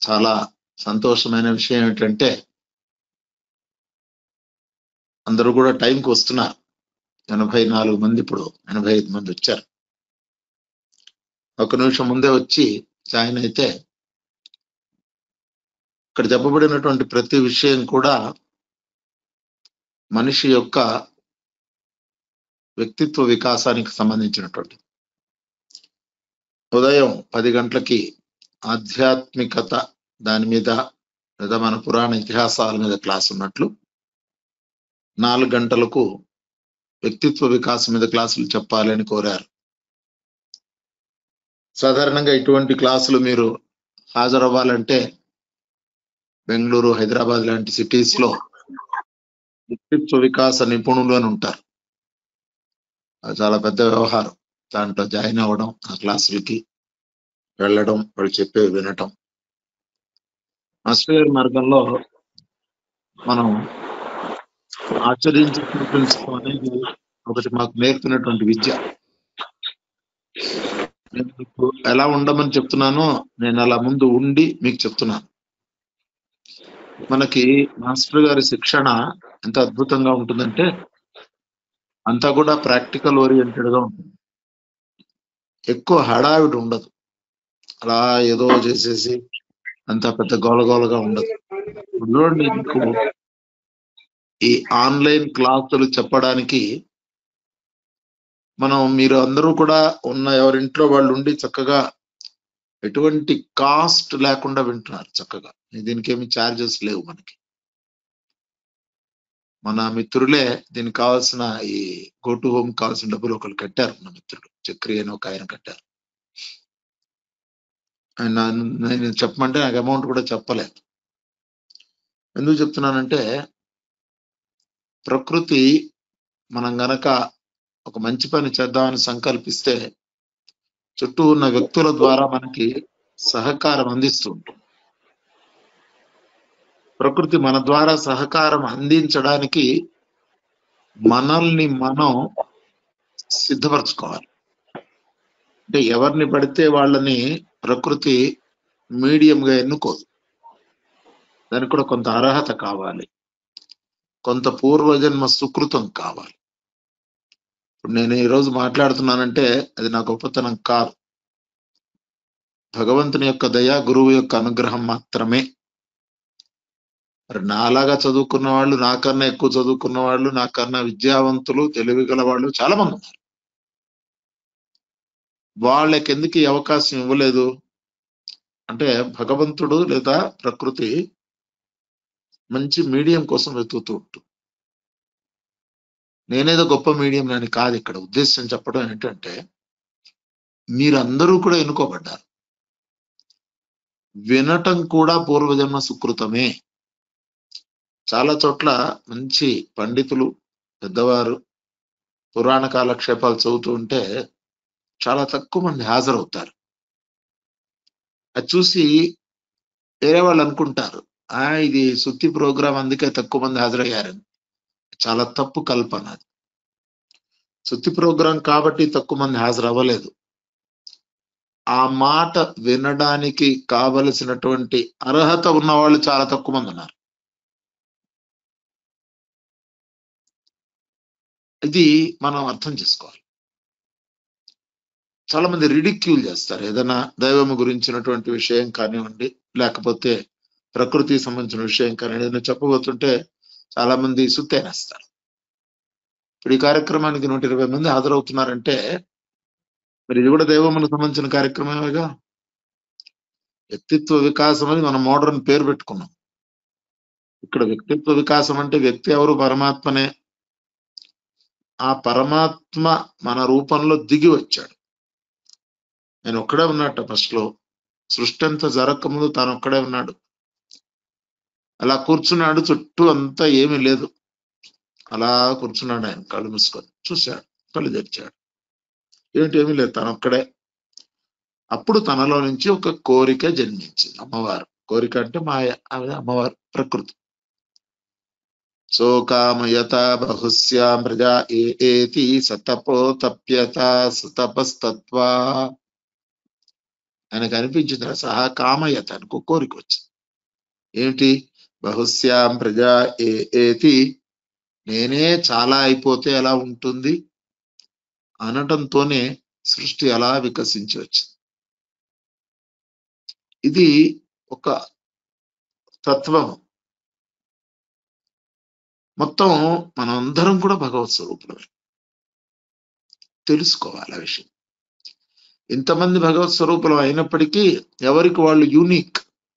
చాలా సంతోషమైన విషయం ఏంటంటే అందరూ కూడా టైంకి వస్తున్నారు. 84 మంది, ఇప్పుడు 85 మంది వచ్చారు. ఒక నిమిషం ముందే వచ్చి జాయిన్ అయితే ఇక్కడ చెప్పబడినటువంటి ప్రతి విషయం కూడా మనిషి యొక్క వ్యక్తిత్వ వికాసానికి సంబంధించినటువంటి. ఉదయం 10 గంటలకి ఆధ్యాత్మికత దాని మీద లేదా మన పురాణ ఇతిహాసాల మీద క్లాస్ ఉన్నట్లు 4 గంటలకు వ్యక్తిత్వ వికాసం మీద క్లాసులు చెప్పాలని కోరారు. సాధారణంగా ఇటువంటి క్లాసులు మీరు హాజరవ్వాలంటే బెంగళూరు, హైదరాబాద్ లాంటి సిటీస్ లో వ్యక్తిత్వ వికాస నిపుణులు అని ఉంటారు. అది చాలా పెద్ద వ్యవహారం. దాంట్లో జాయిన్ అవ్వడం, ఆ క్లాసులకి వెళ్ళడం, వాళ్ళు చెప్పేవి వినటం. మాస్టర్ గారి మార్గంలో మనం ఆచరించి చూపించడం అనేది ఒకటి మాకు నేర్పినటువంటి విద్య. నేను మీకు ఎలా ఉండమని చెప్తున్నానో నేను అలా ముందు ఉండి మీకు చెప్తున్నాను. మనకి మాస్టర్ గారి శిక్షణ ఎంత అద్భుతంగా ఉంటుందంటే అంతా కూడా ప్రాక్టికల్ ఓరియంటెడ్ గా ఉంటుంది. ఎక్కువ హడావిడి ఉండదు. అలా ఏదో చేసేసి అంత పెద్ద గోలగోలగా ఉండదు. ఇప్పుడు చూడండి, మీకు ఈ ఆన్లైన్ క్లాసులు చెప్పడానికి మీరు అందరూ కూడా ఉన్న ఎవరింట్లో వాళ్ళు ఉండి చక్కగా ఎటువంటి కాస్ట్ లేకుండా వింటున్నారు. చక్కగా దీనికి ఏమి ఛార్జెస్ లేవు. మన మిత్రులే దీనికి కావాల్సిన ఈ గో టు హోమ్ కావాల్సిన డబ్బులు ఒకరు కట్టారు. మన మిత్రుడు చక్రి అని ఒక ఆయన కట్టారు. ఆయన నేను చెప్పమంటే నాకు అమౌంట్ కూడా చెప్పలేదు. ఎందుకు చెప్తున్నానంటే ప్రకృతి మనం గనక ఒక మంచి పని చేద్దామని సంకల్పిస్తే చుట్టూ ఉన్న వ్యక్తుల ద్వారా మనకి సహకారం అందిస్తూ ఉంటుంది. ప్రకృతి మన ద్వారా సహకారం అందించడానికి మనల్ని మనం సిద్ధపరచుకోవాలి. అంటే ఎవరిని పడితే వాళ్ళని ప్రకృతి మీడియంగా ఎన్నుకోదు. దానికి కూడా కొంత అర్హత కావాలి, కొంత పూర్వజన్మ సుకృతం కావాలి. ఇప్పుడు నేను ఈరోజు మాట్లాడుతున్నానంటే అది నా గొప్పతనం కాదు, భగవంతుని యొక్క దయ, గురువు యొక్క అనుగ్రహం మాత్రమే. మరి నాలాగా చదువుకున్న వాళ్ళు, నాకన్నా ఎక్కువ చదువుకున్న వాళ్ళు, నాకన్నా విద్యావంతులు, తెలివి గల వాళ్ళు చాలా మంది ఉన్నారు. వాళ్ళకి ఎందుకు ఈ అవకాశం ఇవ్వలేదు అంటే భగవంతుడు లేదా ప్రకృతి మంచి మీడియం కోసం వెతుకుతూ ఉంటుంది. నేనేదో గొప్ప మీడియం అని కాదు ఇక్కడ ఉద్దేశం. చెప్పడం ఏంటంటే మీరందరూ కూడా ఎన్నుకోబడ్డారు. వినటం కూడా పూర్వజన్మ సుకృతమే. చాలా చోట్ల మంచి పండితులు, పెద్దవారు పురాణ కాలక్షేపాలు చదువుతూ ఉంటే చాలా తక్కువ మంది హాజరవుతారు. అది చూసి వేరే వాళ్ళు అనుకుంటారు ఇది సుత్తి ప్రోగ్రాం అందుకే తక్కువ మంది హాజరయ్యారని. చాలా తప్పు కల్పన. సుత్తి ప్రోగ్రాం కాబట్టి తక్కువ మంది హాజరవ్వలేదు. ఆ మాట వినడానికి కావలసినటువంటి అర్హత ఉన్న వాళ్ళు చాలా తక్కువ మంది ఉన్నారు. ఇది మనం అర్థం చేసుకోవాలి. చాలా మంది రిడిక్యూల్ చేస్తారు. ఏదైనా దైవం గురించినటువంటి విషయం కానివ్వండి, లేకపోతే ప్రకృతికి సంబంధించిన విషయం కానివ్వండి, ఏదైనా చెప్పబోతుంటే చాలా మంది సుత్తేనేస్తారు. ఇప్పుడు ఈ కార్యక్రమానికి 120 మంది హాజరవుతున్నారంటే మరి ఇది కూడా దైవములకు సంబంధించిన కార్యక్రమమేగా. వ్యక్తిత్వ వికాసం అని మనం మోడర్న్ పేరు పెట్టుకున్నాం. ఇక్కడ వ్యక్తిత్వ వికాసం అంటే వ్యక్తి ఎవరు? పరమాత్మనే. ఆ పరమాత్మ మన రూపంలో దిగి వచ్చాడు. ఆయన ఒక్కడే ఉన్నట్ట. ఫస్ట్ లో సృష్టి అంతా జరగక ముందు తాను ఒక్కడే ఉన్నాడు. అలా కూర్చున్నాడు. చుట్టూ అంతా ఏమీ లేదు. అలా కూర్చున్నాడు. ఆయన కళ్ళు మూసుకొని చూశాడు, కళ్ళు తెరిచాడు. ఏమీ లేదు, తాను ఒక్కడే. అప్పుడు తనలో నుంచి ఒక కోరిక జన్మించింది. అమ్మవారు. కోరిక అంటే మాయ, ఆమె అమ్మవారు ప్రకృతి. సోకామయత బహుశ్యాం ప్రజా ఏతి సతపో తప్యత సతపస్తత్వా. ఆయనకు అనిపించింది సహా కామయత అనుకో కోరిక వచ్చింది. ఏమిటి? బహుశ్యాం ప్రజా ఏతి, నేనే చాలా అయిపోతే ఎలా ఉంటుంది అనటంతోనే సృష్టి అలా వికసించి వచ్చింది. ఇది ఒక తత్వం. మొత్తం మనందరం కూడా భగవత్ స్వరూపులమే, తెలుసుకోవాలి ఆ విషయం. ఇంతమంది భగవత్ స్వరూపులం అయినప్పటికీ ఎవరికి వాళ్ళు యూనిక్.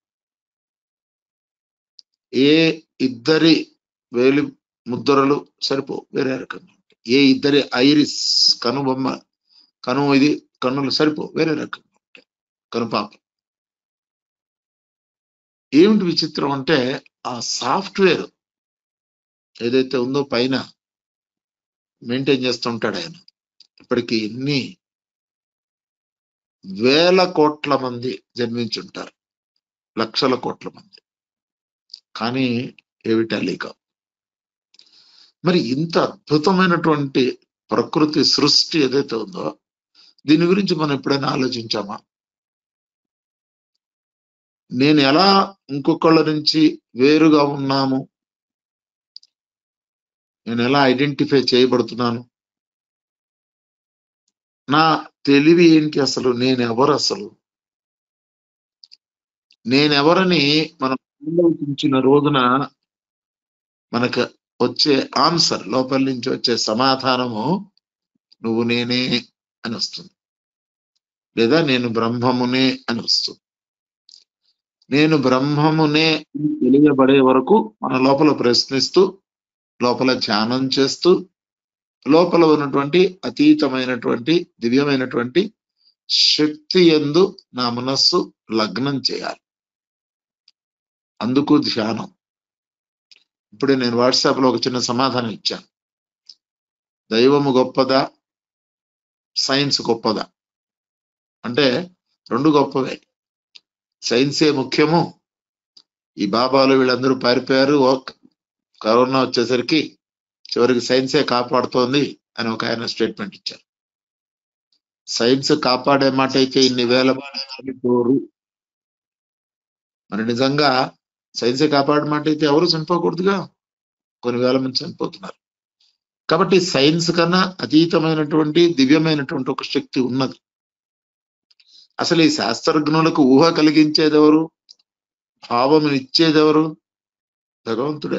ఏ ఇద్దరి వేలి ముద్రలు సరిపో, వేరే రకంగా ఉంటాయి. ఏ ఇద్దరి ఐరిస్ కనుబొమ్మ ఇది కన్నులు సరిపో, వేరే రకంగా ఉంటాయి కనుపాప. ఏమిటి విచిత్రం అంటే ఆ సాఫ్ట్వేర్ ఏదైతే ఉందో పైన మెయింటైన్ చేస్తుంటాడు ఆయన. ఇప్పటికి ఎన్ని వేల కోట్ల మంది జన్మించుంటారు, లక్షల కోట్ల మంది, కానీ ఏమిటా లేక. మరి ఇంత అద్భుతమైనటువంటి ప్రకృతి సృష్టి ఏదైతే ఉందో దీని గురించి మనం ఎప్పుడైనా ఆలోచించామా? నేను ఎలా ఇంకొకళ్ళ నుంచి వేరుగా ఉన్నాము, నేను ఎలా ఐడెంటిఫై చేయబడుతున్నాను, నా తెలివి ఏంటి, అసలు నేనెవరు, అసలు నేనెవరని మనం ఆలోచించిన రోజున మనకు వచ్చే ఆన్సర్, లోపల నుంచి వచ్చే సమాధానము నువ్వు నేనే అని వస్తుంది, లేదా నేను బ్రహ్మమునే అని వస్తుంది. నేను బ్రహ్మమునే తెలియబడే వరకు మన లోపల ప్రశ్నిస్తూ, లోపల ధ్యానం చేస్తూ, లోపల ఉన్నటువంటి అతీతమైనటువంటి దివ్యమైనటువంటి శక్తి యందు నా మనస్సు లగ్నం చేయాలి. అందుకు ధ్యానం. ఇప్పుడే నేను వాట్సాప్ లో ఒక చిన్న సమాధానం ఇచ్చాను. దైవము గొప్పదా, సైన్స్ గొప్పదా అంటే రెండు గొప్పవే. సైన్సే ముఖ్యము. ఈ బాబాలు వీళ్ళందరూ పారిపోయారు, కరోనా వచ్చేసరికి చివరికి సైన్సే కాపాడుతోంది అని ఒక ఆయన స్టేట్మెంట్ ఇచ్చారు. సైన్స్ కాపాడే మాట అయితే ఇన్ని వేల మంది, మరి నిజంగా సైన్సే కాపాడే మాట అయితే ఎవరు చనిపోకూడదుగా, కొన్ని వేల మంది చనిపోతున్నారు. కాబట్టి సైన్స్ కన్నా అతీతమైనటువంటి దివ్యమైనటువంటి ఒక శక్తి ఉన్నది. అసలు ఈ శాస్త్రజ్ఞులకు ఊహ కలిగించేది ఎవరు, భావం ఇచ్చేది ఎవరు? భగవంతుడే.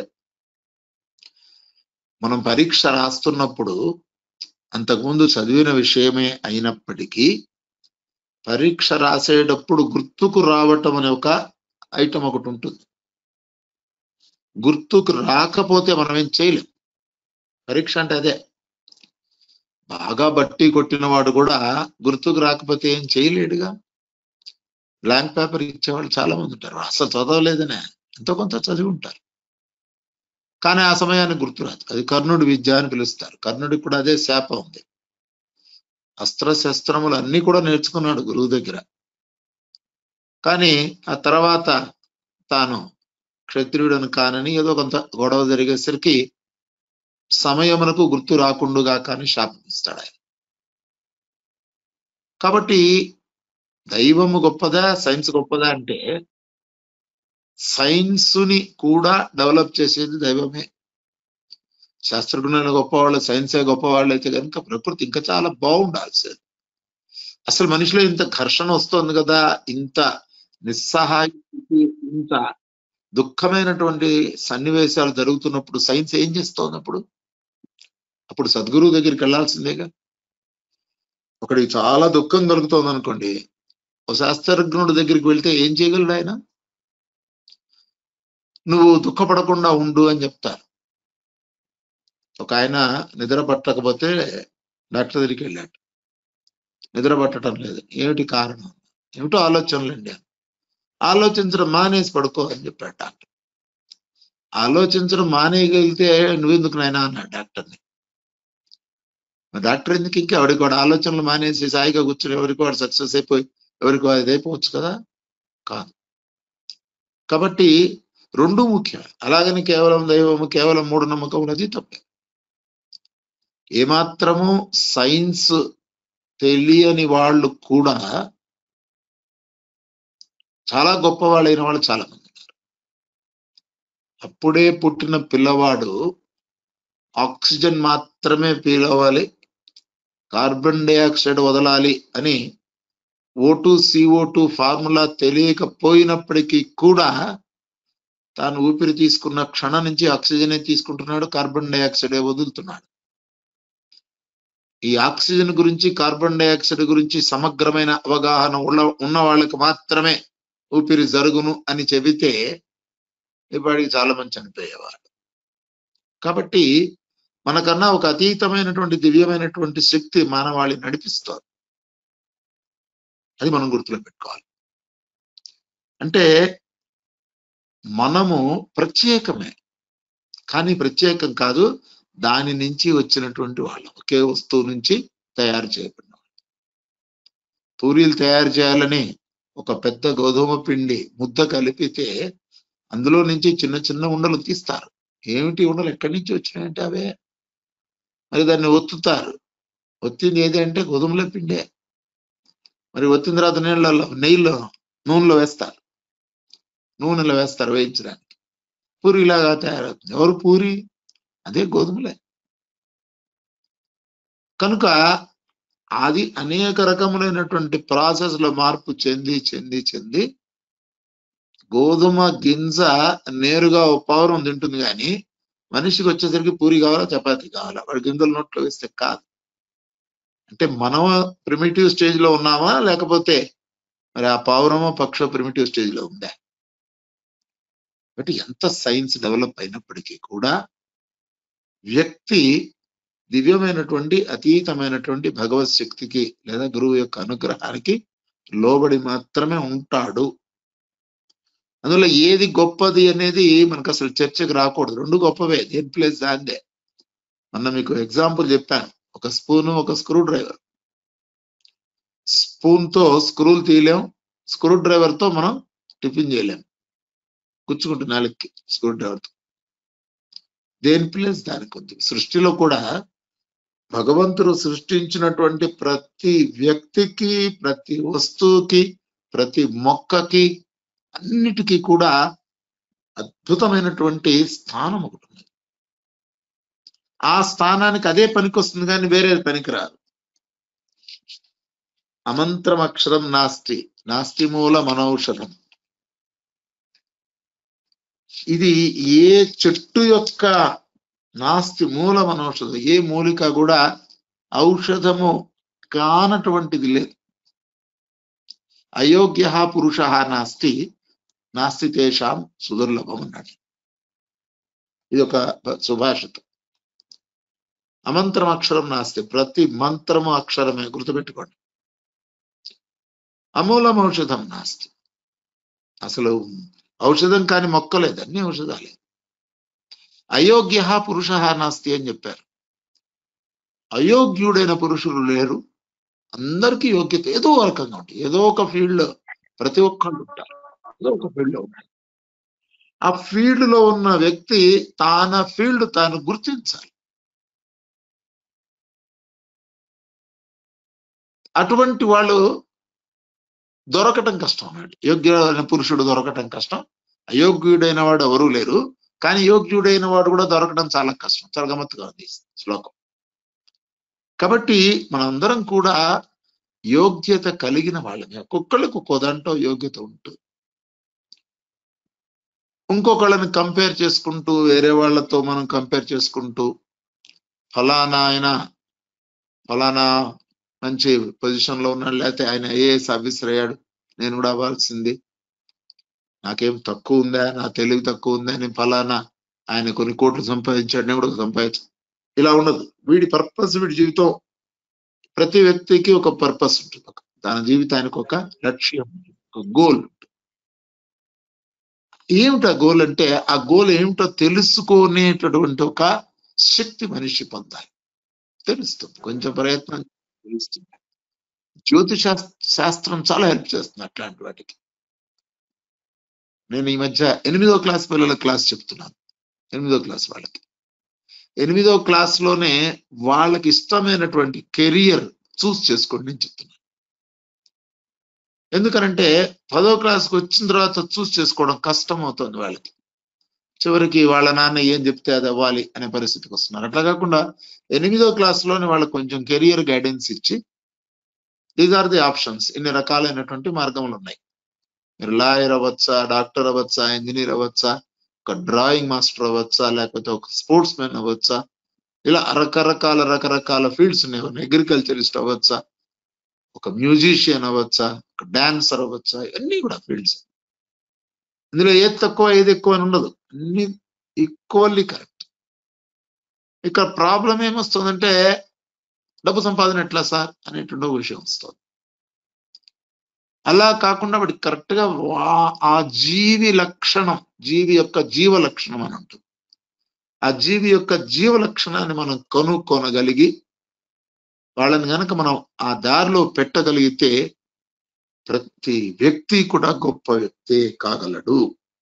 మనం పరీక్ష రాస్తున్నప్పుడు అంతకుముందు చదివిన విషయమే అయినప్పటికీ పరీక్ష రాసేటప్పుడు గుర్తుకు రావటం అనే ఒక ఐటమ్ ఒకటి ఉంటుంది. గుర్తుకు రాకపోతే మనం ఏం చేయలేం. పరీక్ష అంటే అదే. బాగా బట్టి కొట్టిన వాడు కూడా గుర్తుకు రాకపోతే ఏం చేయలేడుగా. బ్లాంక్ పేపర్ ఇచ్చేవాళ్ళు చాలా మంది ఉంటారు, అసలు చదవలేదనే, ఎంతో కొంత చదివి ఉంటారు, కానీ ఆ సమయానికి గుర్తురాదు. అది కర్ణుడి విద్య అని పిలుస్తారు. కర్ణుడికి కూడా అదే శాపం ఉంది. అస్త్రశస్త్రములు అన్ని కూడా నేర్చుకున్నాడు గురువు దగ్గర, కానీ ఆ తర్వాత తాను క్షత్రియుడని కానని ఏదో కొంత గొడవ జరిగేసరికి సమయమునకు గుర్తు రాకుండుగా కానీ శాపం ఇస్తాడు ఆయన. కాబట్టి దైవము గొప్పదా, సైన్స్ గొప్పదా అంటే సైన్సుని కూడా డెవలప్ చేసేది దైవమే. శాస్త్రజ్ఞులు గొప్పవాళ్ళు, సైన్సే గొప్పవాళ్ళు అయితే కనుక ప్రకృతి ఇంకా చాలా బాగుండాల్సింది. అసలు మనిషిలో ఇంత ఘర్షణ వస్తుంది కదా, ఇంత నిస్సహాయ, ఇంత దుఃఖమైనటువంటి సన్నివేశాలు జరుగుతున్నప్పుడు సైన్స్ ఏం చేస్తోంది? అప్పుడు సద్గురువు దగ్గరికి వెళ్లాల్సిందేగా. ఒకడికి చాలా దుఃఖం కలుగుతోంది అనుకోండి, ఓ శాస్త్రజ్ఞుడి దగ్గరికి వెళ్తే ఏం చేయగలడు ఆయన? నువ్వు దుఃఖపడకుండా ఉండు అని చెప్తారు. ఒక ఆయన నిద్ర పట్టకపోతే డాక్టర్ దగ్గరికి వెళ్ళాడు, నిద్ర పట్టడం లేదు, ఏమిటి కారణం? ఏమిటో ఆలోచనలండి. ఆలోచించడం మానేసి పడుకో అని చెప్పాడు డాక్టర్. ఆలోచించడం మానేయగలిగితే నువ్వెందుకు నాయనా అన్నాడు డాక్టర్ని. డాక్టర్ ఎందుకు? ఇంకా ఎవరికి వాడు ఆలోచనలు మానేసి సాయిగా కూర్చొని ఎవరికి వాడు సక్సెస్ అయిపోయి ఎవరికి వాడు అయిపోవచ్చు కదా, కాదు. కాబట్టి రెండు ముఖ్యమే. అలాగని కేవలం దైవము, కేవలం మూఢనమ్మకం ఉన్నది తప్పే. ఏమాత్రము సైన్స్ తెలియని వాళ్ళు కూడా చాలా గొప్పవాళ్ళైన వాళ్ళు చాలా మంది ఉన్నారు. అప్పుడే పుట్టిన పిల్లవాడు ఆక్సిజన్ మాత్రమే ఫీల్ అవ్వాలి, కార్బన్ డైఆక్సైడ్ వదలాలి అని O2 CO2 ఫార్ములా తెలియకపోయినప్పటికీ కూడా తాను ఊపిరి తీసుకున్న క్షణం నుంచి ఆక్సిజనే తీసుకుంటున్నాడు, కార్బన్ డైఆక్సైడే వదులుతున్నాడు. ఈ ఆక్సిజన్ గురించి, కార్బన్ డైఆక్సైడ్ గురించి సమగ్రమైన అవగాహన ఉన్న వాళ్ళకి మాత్రమే ఊపిరి జరుగును అని చెబితే ఇప్పటికి చాలా మంది చనిపోయేవారు. కాబట్టి మనకన్నా ఒక అతీతమైనటువంటి దివ్యమైనటువంటి శక్తి మానవాళి నడిపిస్తారు. అది మనం గుర్తులో పెట్టుకోవాలి. అంటే మనము ప్రత్యేకమే, కానీ ప్రత్యేకం కాదు, దాని నుంచి వచ్చినటువంటి వాళ్ళం. ఒకే వస్తువు నుంచి తయారు చేయబడిన వాళ్ళు. పూరీలు తయారు చేయాలని ఒక పెద్ద గోధుమ పిండి ముద్ద కలిపితే అందులో నుంచి చిన్న చిన్న ఉండలు తీస్తారు. ఏమిటి ఉండలు ఎక్కడి నుంచి వచ్చినాయంటే అవే. మరి దాన్ని ఒత్తుతారు. ఒత్తింది ఏది అంటే గోధుమల పిండే. మరి ఒత్తిన తర్వాత నెయ్యిలో నూనెలో వేస్తారు, నూనెలో వేస్తారు వేయించడానికి. పూరిలాగా తయారవుతుంది. ఎవరు పూరి? అదే గోధుమలే. కనుక అది అనేక రకములైనటువంటి ప్రాసెస్ లో మార్పు చెంది చెంది చెంది గోధుమ గింజ నేరుగా పౌరం తింటుంది, కానీ మనిషికి వచ్చేసరికి పూరి కావాలా, చపాతీ కావాలా. వాడి గింజలు నోట్లో వేస్తే కాదు. అంటే మనం ప్రిమిటివ్ స్టేజ్ లో ఉన్నామా, లేకపోతే మరి ఆ పౌరమో పక్షో ప్రిమిటివ్ స్టేజ్ లో ఉందా? కాబట్టి ఎంత సైన్స్ డెవలప్ అయినప్పటికీ కూడా వ్యక్తి దివ్యమైనటువంటి అతీతమైనటువంటి భగవత్ శక్తికి లేదా గురువు యొక్క అనుగ్రహానికి లోబడి మాత్రమే ఉంటాడు. అందులో ఏది గొప్పది అనేది మనకు అసలు చర్చకు రాకూడదు. రెండు గొప్పవే, దేని ప్లేస్ దాందే. మొన్న మీకు ఎగ్జాంపుల్ చెప్పాను, ఒక స్పూను, ఒక స్క్రూ డ్రైవర్. స్పూన్ తో స్క్రూలు తీయలేం, స్క్రూ డ్రైవర్ తో మనం టిఫిన్ చేయలేం, గుచ్చుకుంటు నాలుగుకి స్క్రూ డ్రైవర్ తో. దేని ప్లేస్ దానికి ఉంది. సృష్టిలో కూడా భగవంతుడు సృష్టించినటువంటి ప్రతి వ్యక్తికి, ప్రతి వస్తువుకి, ప్రతి మొక్కకి, అన్నిటికీ కూడా అద్భుతమైనటువంటి స్థానం ఒకటి ఉంది. ఆ స్థానానికి అదే పనికి వస్తుంది, కానీ వేరే పనికిరాదు. అమంత్రం అక్షరం నాస్తి, నాస్తి మూల మనౌషధం. ఇది ఏ చెట్టు యొక్క నాస్తి మూల మనౌషధం, ఏ మూలిక కూడా ఔషధము కానటువంటిది లేదు. అయోగ్య పురుష నాస్తి, నాస్తి తేషాం సుదుర్లభం అన్నాడు. ఇది ఒక సుభాషితం. అమంత్రం అక్షరం నాస్తి, ప్రతి మంత్రము అక్షరమే, గుర్తుపెట్టుకోండి. అమూలం ఔషధం నాస్తి, అసలు ఔషధం కాని మొక్క లేదు, అన్ని ఔషధాలే. అయోగ్య పురుష నాస్తి అని చెప్పారు. అయోగ్యుడైన పురుషులు లేరు. అందరికీ యోగ్యత ఏదో రకంగా ఉంటుంది. ఏదో ఒక ఫీల్డ్ లో ప్రతి ఒక్కళ్ళు ఉంటారు, ఏదో ఒక ఫీల్డ్ లో ఉంటారు. ఆ ఫీల్డ్ లో ఉన్న వ్యక్తి తన ఫీల్డ్ తాను గుర్తించాలి. అటువంటి వాళ్ళు దొరకటం కష్టం అన్నాడు. యోగ్యుడైన పురుషుడు దొరకటం కష్టం. అయోగ్యుడైన వాడు ఎవరూ లేరు, కానీ యోగ్యుడైన వాడు కూడా దొరకడం చాలా కష్టం. చాలా గమ్మత్తుగా ఉంది శ్లోకం. కాబట్టి మనందరం కూడా యోగ్యత కలిగిన వాళ్ళని, ఒక్కొక్కళ్ళకి ఒక్కో దాంట్లో యోగ్యత ఉంటుంది. ఇంకొకళ్ళని కంపేర్ చేసుకుంటూ, వేరే వాళ్ళతో మనం కంపేర్ చేసుకుంటూ, ఫలానా ఆయన ఫలానా మంచి పొజిషన్ లో ఉన్నాడు, లేకపోతే ఆయన ఐఏఎస్ ఆఫీసర్ అయ్యాడు, నేను కూడా అవ్వాల్సింది, నాకేం తక్కువ ఉందా, నా తెలివి తక్కువ ఉందా, నేను ఫలానా ఆయన కొన్ని కోట్లు సంపాదించాడు, నేను కూడా సంపాదించు. ఇలా ఉండదు. వీడి పర్పస్, వీడి జీవితం, ప్రతి వ్యక్తికి ఒక పర్పస్ ఉంటుంది. తన జీవితానికి ఒక లక్ష్యం, ఒక గోల్. ఏమిటా గోల్ అంటే, ఆ గోల్ ఏమిటో తెలుసుకునేటటువంటి ఒక శక్తి మనిషి పొందాలి. తెలుస్తుంది, కొంచెం ప్రయత్నం తెలుస్తుంది. జ్యోతిష శాస్త్రం చాలా హెల్ప్ చేస్తుంది అట్లాంటి వాటికి. నేను ఈ మధ్య 8వ క్లాస్ పిల్లల క్లాస్ చెప్తున్నాను. 8వ క్లాస్ వాళ్ళకి, 8వ క్లాస్ లోనే వాళ్ళకి ఇష్టమైనటువంటి కెరియర్ చూస్ చేసుకోండి నేను చెప్తున్నాను. ఎందుకనంటే 10వ క్లాస్కి వచ్చిన తర్వాత చూస్ చేసుకోవడం కష్టం అవుతుంది వాళ్ళకి. చివరికి వాళ్ళ నాన్న ఏం చెప్తే అది అవ్వాలి అనే పరిస్థితికి వస్తున్నారు. అట్లా కాకుండా 8వ క్లాస్లోనే వాళ్ళకి కొంచెం కెరియర్ గైడెన్స్ ఇచ్చి దీస్ ఆర్ ది ఆప్షన్స్, ఇన్ని రకాలైనటువంటి మార్గములు ఉన్నాయి. మీరు లాయర్ అవ్వచ్చా, డాక్టర్ అవ్వచ్చా, ఇంజనీర్ అవ్వచ్చా, ఒక డ్రాయింగ్ మాస్టర్ అవ్వచ్చా, లేకపోతే ఒక స్పోర్ట్స్ మ్యాన్ అవ్వచ్చా, ఇలా రకరకాల ఫీల్డ్స్ ఉన్నాయి. అగ్రికల్చరిస్ట్ అవ్వచ్చా, ఒక మ్యూజిషియన్ అవ్వచ్చా, ఒక డాన్సర్ అవ్వచ్చా, ఇవన్నీ కూడా ఫీల్డ్స్. ఇందులో ఏది తక్కువ ఏది ఎక్కువ అని ఉండదు, అన్ని ఈక్వల్లీ కరెక్ట్. ఇక్కడ ప్రాబ్లం ఏమొస్తుందంటే డబ్బు సంపాదన ఎట్లా సార్ అనేటువంటి విషయం వస్తుంది. అలా కాకుండా వాడికి కరెక్ట్ గా ఆ జీవి లక్షణం, జీవి యొక్క జీవ లక్షణం అని ఉంటుంది. ఆ జీవి యొక్క జీవ లక్షణాన్ని మనం కనుక్కొనగలిగి వాళ్ళని గనక మనం ఆ దారిలో పెట్టగలిగితే ప్రతి వ్యక్తి కూడా గొప్ప వ్యక్తి కాగలడు.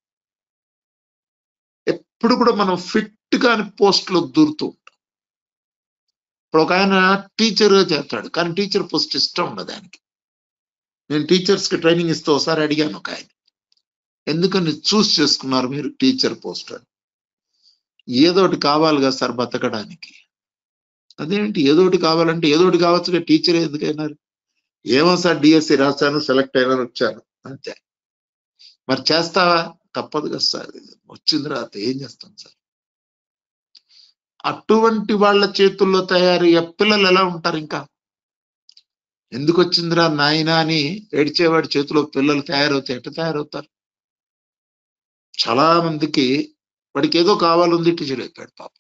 ఎప్పుడు కూడా మనం ఫిట్ గాని పోస్టులో దూరుతూ ఉంటాం. ఇప్పుడు ఒక ఆయన టీచర్ చేస్తాడు, కానీ టీచర్ పోస్ట్ ఇష్టం ఉండదు ఆయనకి. నేను టీచర్స్ కి ట్రైనింగ్ ఇస్తూ ఒకసారి అడిగాను ఒక ఆయన, ఎందుకని చూస్ చేసుకున్నారు మీరు టీచర్ పోస్ట్ అని? ఏదోటి కావాలి కదా సార్ బతకడానికి. అదేంటి ఏదోటి కావాలంటే ఏదోటి కావచ్చుగా, టీచర్ ఎందుకైనారు? ఏమో సార్ డిఎస్సి రాశాను, సెలెక్ట్ అయినా వచ్చాను అంతే. మరి చేస్తావా? తప్పదు కదా సార్, వచ్చిన తర్వాత ఏం చేస్తాం సార్? అటువంటి వాళ్ళ చేతుల్లో తయారయ్యే పిల్లలు ఎలా ఉంటారు? ఇంకా ఎందుకు వచ్చిందిరా నాయనా అని ఏడ్చేవాడి చేతిలో పిల్లలు తయారవుతాయి, ఎట్లా తయారవుతారు? చాలా మందికి వాడికి ఏదో కావాలంది టీచర్ అయిపోయాడు పాపం.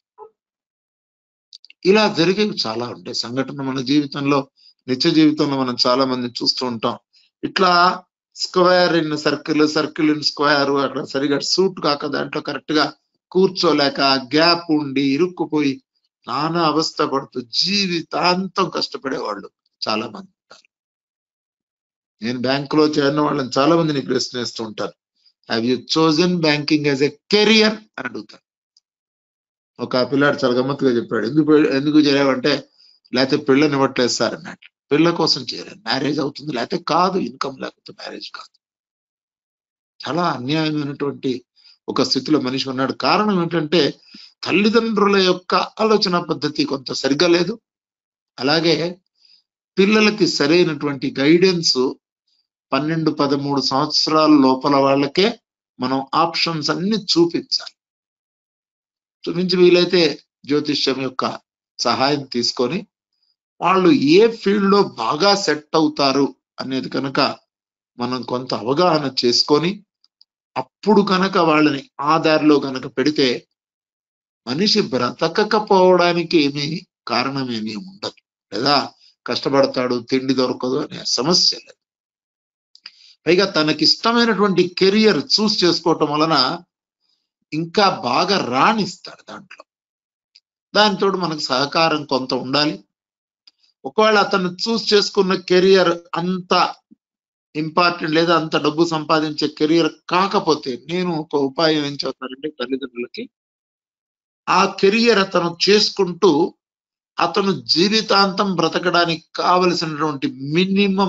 ఇలా జరిగేవి చాలా ఉంటాయి సంఘటన మన జీవితంలో, నిత్య జీవితంలో మనం చాలా మంది చూస్తూ ఉంటాం. ఇట్లా square in circle, circle in square, అక్కడ సరిగా సూట్ కాక దాంట్లో కరెక్ట్ గా కూర్చోలేక గ్యాప్ ఉండి ఇరుక్కుపోయి నానా అవస్థ పడుతూ జీవితాంతం కష్టపడేవాళ్ళు చాలా మంది ఉంటారు. నేను బ్యాంకులో చేరిన వాళ్ళని చాలా మందిని ప్రశ్నిస్తూ ఉంటాను, have you chosen banking as a career అని అడుగుతాను. ఒక పిల్లాడు చాలా గమ్మత్తుగా చెప్పాడు, ఎందుకు చేరావంటే లేకపోతే పిల్లని ఇవ్వట్లేదు సార్ అన్నట్టు. పిల్ల కోసం చేరాను, మ్యారేజ్ అవుతుంది లేకపోతే కాదు, ఇన్కమ్ లేకపోతే మ్యారేజ్ కాదు. చాలా అన్యాయమైనటువంటి ఒక స్థితిలో మనిషి ఉన్నాడు. కారణం ఏంటంటే తల్లిదండ్రుల యొక్క ఆలోచన పద్ధతి కొంత సరిగ్గా లేదు. అలాగే పిల్లలకి సరైనటువంటి గైడెన్స్ 12-13 సంవత్సరాల లోపల వాళ్ళకే మనం ఆప్షన్స్ అన్ని చూపించాలి. చూపించి వీలైతే జ్యోతిష్యం యొక్క సహాయం తీసుకొని వాళ్ళు ఏ ఫీల్డ్ లో బాగా సెట్ అవుతారు అనేది కనుక మనం కొంత అవగాహన చేసుకొని అప్పుడు కనుక వాళ్ళని ఆ దారిలో కనుక పెడితే మనిషి బ్రతకకపోవడానికి ఏమీ కారణమేమీ ఉండదు, లేదా కష్టపడతాడు తిండి దొరకదు అనే సమస్య లేదు. పైగా తనకిష్టమైనటువంటి కెరియర్ చూస్ చేసుకోవటం వలన ఇంకా బాగా రాణిస్తాడు దాంట్లో. దానితో మనకు సహకారం కొంత ఉండాలి. ఒకవేళ అతను చూస్ చేసుకున్న కెరియర్ అంత ఇంపార్టెంట్ లేదా అంత డబ్బు సంపాదించే కెరియర్ కాకపోతే నేను ఒక ఉపాయం ఏం చెప్తానంటే తల్లిదండ్రులకి, ఆ కెరియర్ అతను చేసుకుంటూ అతను జీవితాంతం బ్రతకడానికి కావలసినటువంటి మినిమం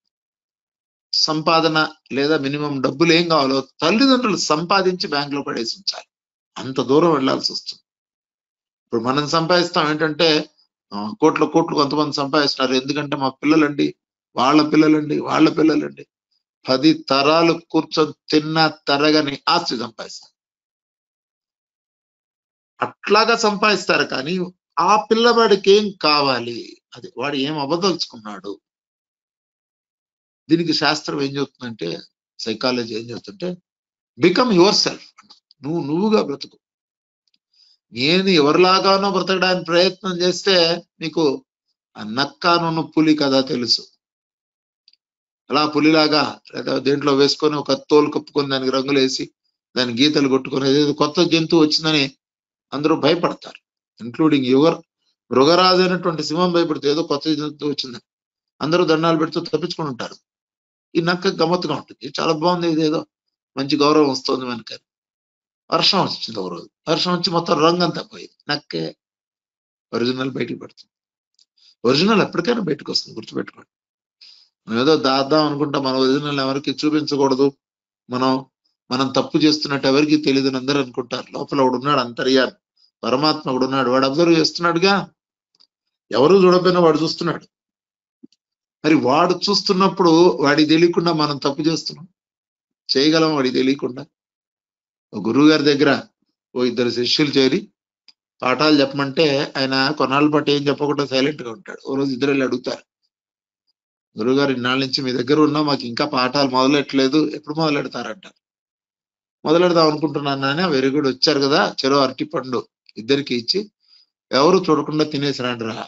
సంపాదన లేదా మినిమం డబ్బులు ఏం కావాలో తల్లిదండ్రులు సంపాదించి బ్యాంకులో పడేసి ఉంచాలి. అంత దూరం వెళ్లాల్సి వస్తుంది. ఇప్పుడు మనం సంపాదిస్తాం ఏంటంటే కోట్ల కోట్లు కొంతమంది సంపాదిస్తున్నారు. ఎందుకంటే మా పిల్లలండి, వాళ్ళ పిల్లలండి, వాళ్ళ పిల్లలండి 10 తరాలు కూర్చొని తిన్నా తరగని ఆస్తి సంపాదిస్తారు. అట్లాగా సంపాదిస్తారు. కానీ ఆ పిల్లవాడికి ఏం కావాలి, అది వాడు ఏం అవ్వదలుచుకున్నాడు, దీనికి శాస్త్రం ఏం చెప్తుందంటే, సైకాలజీ ఏం చెప్తుంటే, బికమ్ యువర్ సెల్ఫ్, నువ్వుగా బ్రతుకు. నేను ఎవరిలాగానో బ్రతకడానికి ప్రయత్నం చేస్తే నీకు నక్కానున్న పులి కదా తెలుసు. అలా పులిలాగా లేదా దేంట్లో వేసుకొని ఒక తోలు కప్పుకొని దానికి రంగులు వేసి దాని గీతలు కొట్టుకొని ఏదో కొత్త జంతువు వచ్చిందని అందరూ భయపడతారు. ఇంక్లూడింగ్ మృగరాజు అయినటువంటి సింహం భయపడితే ఏదో కొత్త జంతువు వచ్చిందని అందరూ దండాలు పెడుతూ తప్పించుకొని ఉంటారు. ఈ నక్క గమ్మత్తుగా ఉంటుంది, చాలా బాగుంది, ఇదేదో మంచి గౌరవం వస్తుంది మనకి. వర్షం వచ్చింది ఒక రోజు, వర్షం వచ్చి మొత్తం రంగు అంతా పోయింది, నక్కే ఒరిజినల్ బయటికి పడుతుంది. ఒరిజినల్ ఎప్పటికైనా బయటకు వస్తుంది, గుర్తుపెట్టుకోండి. ఏదో దాద్దాం అనుకుంటా మన ఒరిజినల్ ఎవరికి చూపించకూడదు, మనం మనం తప్పు చేస్తున్నట్టు ఎవరికి తెలియదు అందరూ అనుకుంటారు. లోపల ఒకడున్నాడు అంతర్యామి, పరమాత్మ ఒకడున్నాడు, వాడు అబ్జర్వ్ చేస్తున్నాడుగా, ఎవరు చూడకపోయినా వాడు చూస్తున్నాడు. మరి వాడు చూస్తున్నప్పుడు వాడికి తెలియకుండా మనం తప్పు చేస్తున్నాం, చేయగలం వాడికి తెలియకుండా. ఓ గురువు గారి దగ్గర ఓ ఇద్దరు శిష్యులు చేరి పాఠాలు చెప్పమంటే ఆయన కొన్నాళ్ళ పాటు ఏం చెప్పకుండా సైలెంట్ గా ఉంటాడు. ఓ రోజు ఇద్దరు వెళ్ళి అడుగుతారు, గురువుగారు ఇన్నాళ్ళ నుంచి మీ దగ్గర ఉన్నా, మాకు ఇంకా పాఠాలు మొదలెట్టలేదు, ఎప్పుడు మొదలెడతారంటారు. మొదలెడదాం అనుకుంటున్నాను నాన్న, వెరీ గుడ్, వచ్చారు కదా, చెరో అరటి పండు ఇద్దరికి ఇచ్చి ఎవరు చూడకుండా తినేసి రండి రా.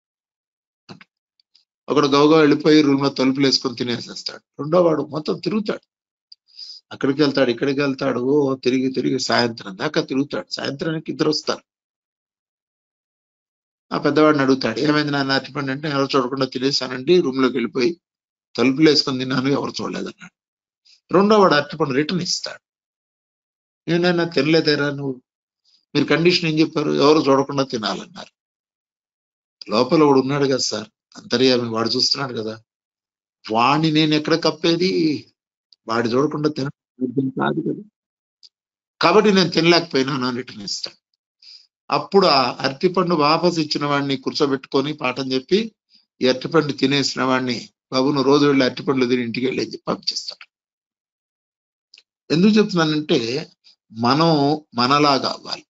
ఒకడు గౌగా వెళ్ళిపోయి రూమ్ లో తలుపులు వేసుకొని తినేసేస్తాడు. రెండో వాడు మొత్తం తిరుగుతాడు, అక్కడికి వెళ్తాడు ఇక్కడికి వెళ్తాడు, ఓ తిరిగి తిరిగి సాయంత్రం దాకా తిరుగుతాడు. సాయంత్రానికి ఇద్దరు వస్తారు. ఆ పెద్దవాడిని అడుగుతాడు, ఏమైంది నాన్న అరటిపండు అంటే, ఎవరు చూడకుండా తినేసానండి, రూమ్ లోకి వెళ్ళిపోయి తలుపులు వేసుకొని తిన్నాను, ఎవరు చూడలేదన్నాడు. రెండో వాడు అరటిపండు రిటర్న్ ఇస్తాడు. ఏమైనా తినలేదేరా నువ్వు, మీరు కండిషన్ ఏం చెప్పారు, ఎవరు చూడకుండా తినాలన్నారు. లోపల వాడు ఉన్నాడు కదా సార్, అంతర్యామి, వాడు చూస్తున్నాడు కదా, వాడిని నేను ఎక్కడ కప్పేది, వాడి చూడకుండా తినడం కాదు కదా, కాబట్టి నేను తినలేకపోయినాను అని రిటర్న్ ఇస్తాడు. అప్పుడు ఆ అరటిపండు వాపస్ ఇచ్చిన వాడిని కూర్చోబెట్టుకొని పాఠం చెప్పి, ఈ అరటిపండు తినేసిన వాడిని, బాబు నువ్వు రోజు వెళ్ళి అరటిపండ్లు తిని ఇంటికి వెళ్ళి అని చెప్పి పంపిస్తాడు. ఎందుకు చెప్తున్నానంటే మనం మనలాగా అవ్వాలి.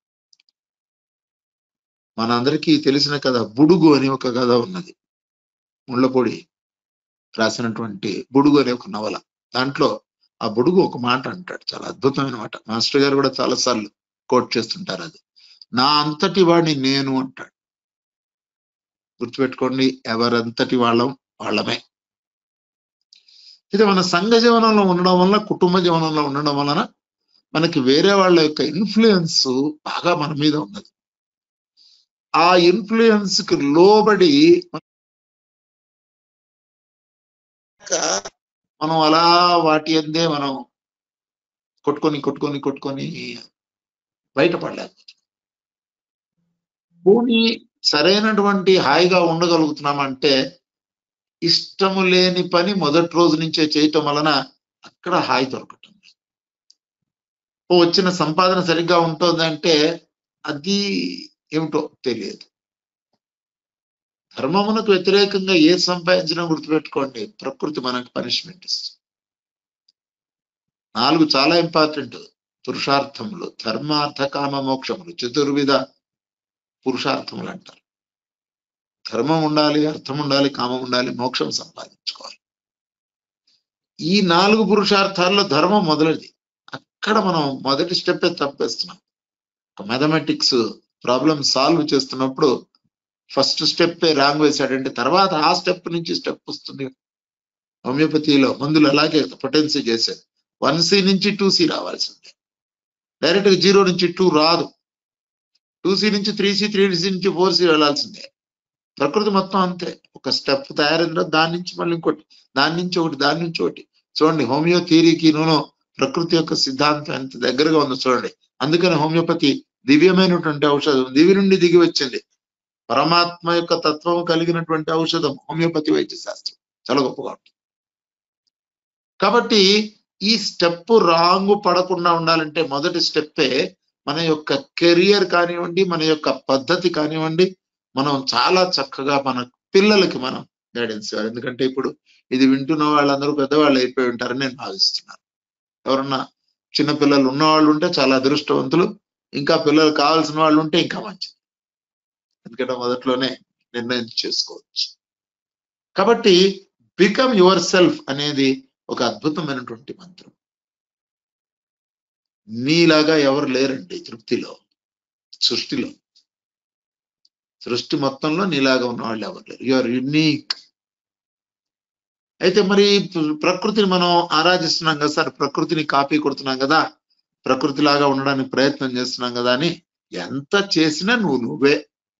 మనందరికీ తెలిసిన కథ బుడుగు అని ఒక కథ ఉన్నది, ముళ్ళపొడి రాసినటువంటి బుడుగు అనే ఒక నవల. దాంట్లో ఆ బుడుగు ఒక మాట అంటాడు, చాలా అద్భుతమైన మాట, మాస్టర్ గారు కూడా చాలా సార్లు కోట్ చేస్తుంటారు. అది నా అంతటి వాడిని నేను అంటాడు. గుర్తుపెట్టుకోండి, ఎవరంతటి వాళ్ళమే. ఇది మన సంఘ జీవనంలో ఉండడం వల్ల, కుటుంబ జీవనంలో ఉండడం వలన మనకి వేరే వాళ్ళ యొక్క ఇన్ఫ్లుయెన్స్ బాగా మన మీద ఉన్నది. ఆ ఇన్ఫ్లుయెన్స్ కి లోబడి మనం అలా వాటి అందే మనం కొట్టుకొని కొట్టుకొని కొట్టుకొని బయటపడలేము. పోనీ సరైనటువంటి హాయిగా ఉండగలుగుతున్నామంటే ఇష్టము లేని పని మొదటి రోజు నుంచే చేయటం వలన అక్కడ హాయి దొరకటం. వచ్చిన సంపాదన సరిగ్గా ఉంటుందంటే అది ఏమిటో తెలియదు. ధర్మమునకు వ్యతిరేకంగా ఏది సంపాదించినా గుర్తుపెట్టుకోండి, ప్రకృతి మనకు పనిష్మెంట్ ఇస్తుంది. 4 చాలా ఇంపార్టెంట్ పురుషార్థములు, ధర్మార్థ కామ మోక్షములు, చతుర్విధ పురుషార్థములు అంటారు. ధర్మం ఉండాలి, అర్థం ఉండాలి, కామం ఉండాలి, మోక్షం సంపాదించుకోవాలి. ఈ 4 పురుషార్థాల్లో ధర్మం మొదలది. అక్కడ మనం మొదటి స్టెప్పే తప్పేస్తున్నాం. మ్యాథమెటిక్స్ ప్రాబ్లం సాల్వ్ చేస్తున్నప్పుడు ఫస్ట్ స్టెప్ రాంగ్ వేశాడంటే తర్వాత ఆ స్టెప్ నుంచి స్టెప్ వస్తుంది. హోమియోపతిలో మందులు అలాగే పొటెన్సీ చేశారు, 1C నుంచి 2C రావాల్సిందే, డైరెక్ట్ గా 0 నుంచి 2 రాదు. 2C నుంచి 3C, 3C నుంచి 4C వెళ్ళాల్సిందే. ప్రకృతి మొత్తం అంతే, ఒక స్టెప్ తయారైన దాని నుంచి మళ్ళీ ఇంకోటి, దాని నుంచి ఒకటి, దాని నుంచి ఒకటి. చూడండి హోమియో థియరీకి ప్రకృతి యొక్క సిద్ధాంతం ఎంత దగ్గరగా ఉందో చూడండి. అందుకని హోమియోపతి దివ్యమైనటువంటి ఔషధం, దివి నుండి దిగి వచ్చింది, పరమాత్మ యొక్క తత్వం కలిగినటువంటి ఔషధం హోమియోపతి వైద్య శాస్త్రం, చాలా గొప్పగా ఉంటుంది. కాబట్టి ఈ స్టెప్ రాంగ్ పడకుండా ఉండాలంటే మొదటి స్టెప్పే మన యొక్క కెరియర్ కానివ్వండి, మన యొక్క పద్ధతి కానివ్వండి, మనం చాలా చక్కగా మన పిల్లలకి మనం గైడెన్స్ ఇవ్వాలి. ఎందుకంటే ఇప్పుడు ఇది వింటున్న వాళ్ళందరూ పెద్దవాళ్ళు అయిపోయి ఉంటారని నేను భావిస్తున్నాను. ఎవరన్నా చిన్న పిల్లలు ఉన్న వాళ్ళు ఉంటే చాలా అదృష్టవంతులు, ఇంకా పిల్లలు కావాల్సిన వాళ్ళు ఉంటే ఇంకా మంచిది, ఎందుకంటే మొదట్లోనే నిర్ణయం చేసుకోవచ్చు. కాబట్టి బికమ్ యువర్ సెల్ఫ్ అనేది ఒక అద్భుతమైనటువంటి మంత్రం. నీలాగా ఎవరు లేరండి తృప్తిలో, సృష్టిలో, సృష్టి మొత్తంలో నీలాగా ఉన్న వాళ్ళు ఎవరు లేరు, యు ఆర్ యునీక్. అయితే మరి ప్రకృతిని మనం ఆరాధిస్తున్నాం కదా సార్, ప్రకృతిని కాపీ కొడుతున్నాం కదా, ప్రకృతి లాగా ఉండడానికి ప్రయత్నం చేస్తున్నాం కదా అని ఎంత చేసినా నువ్వే.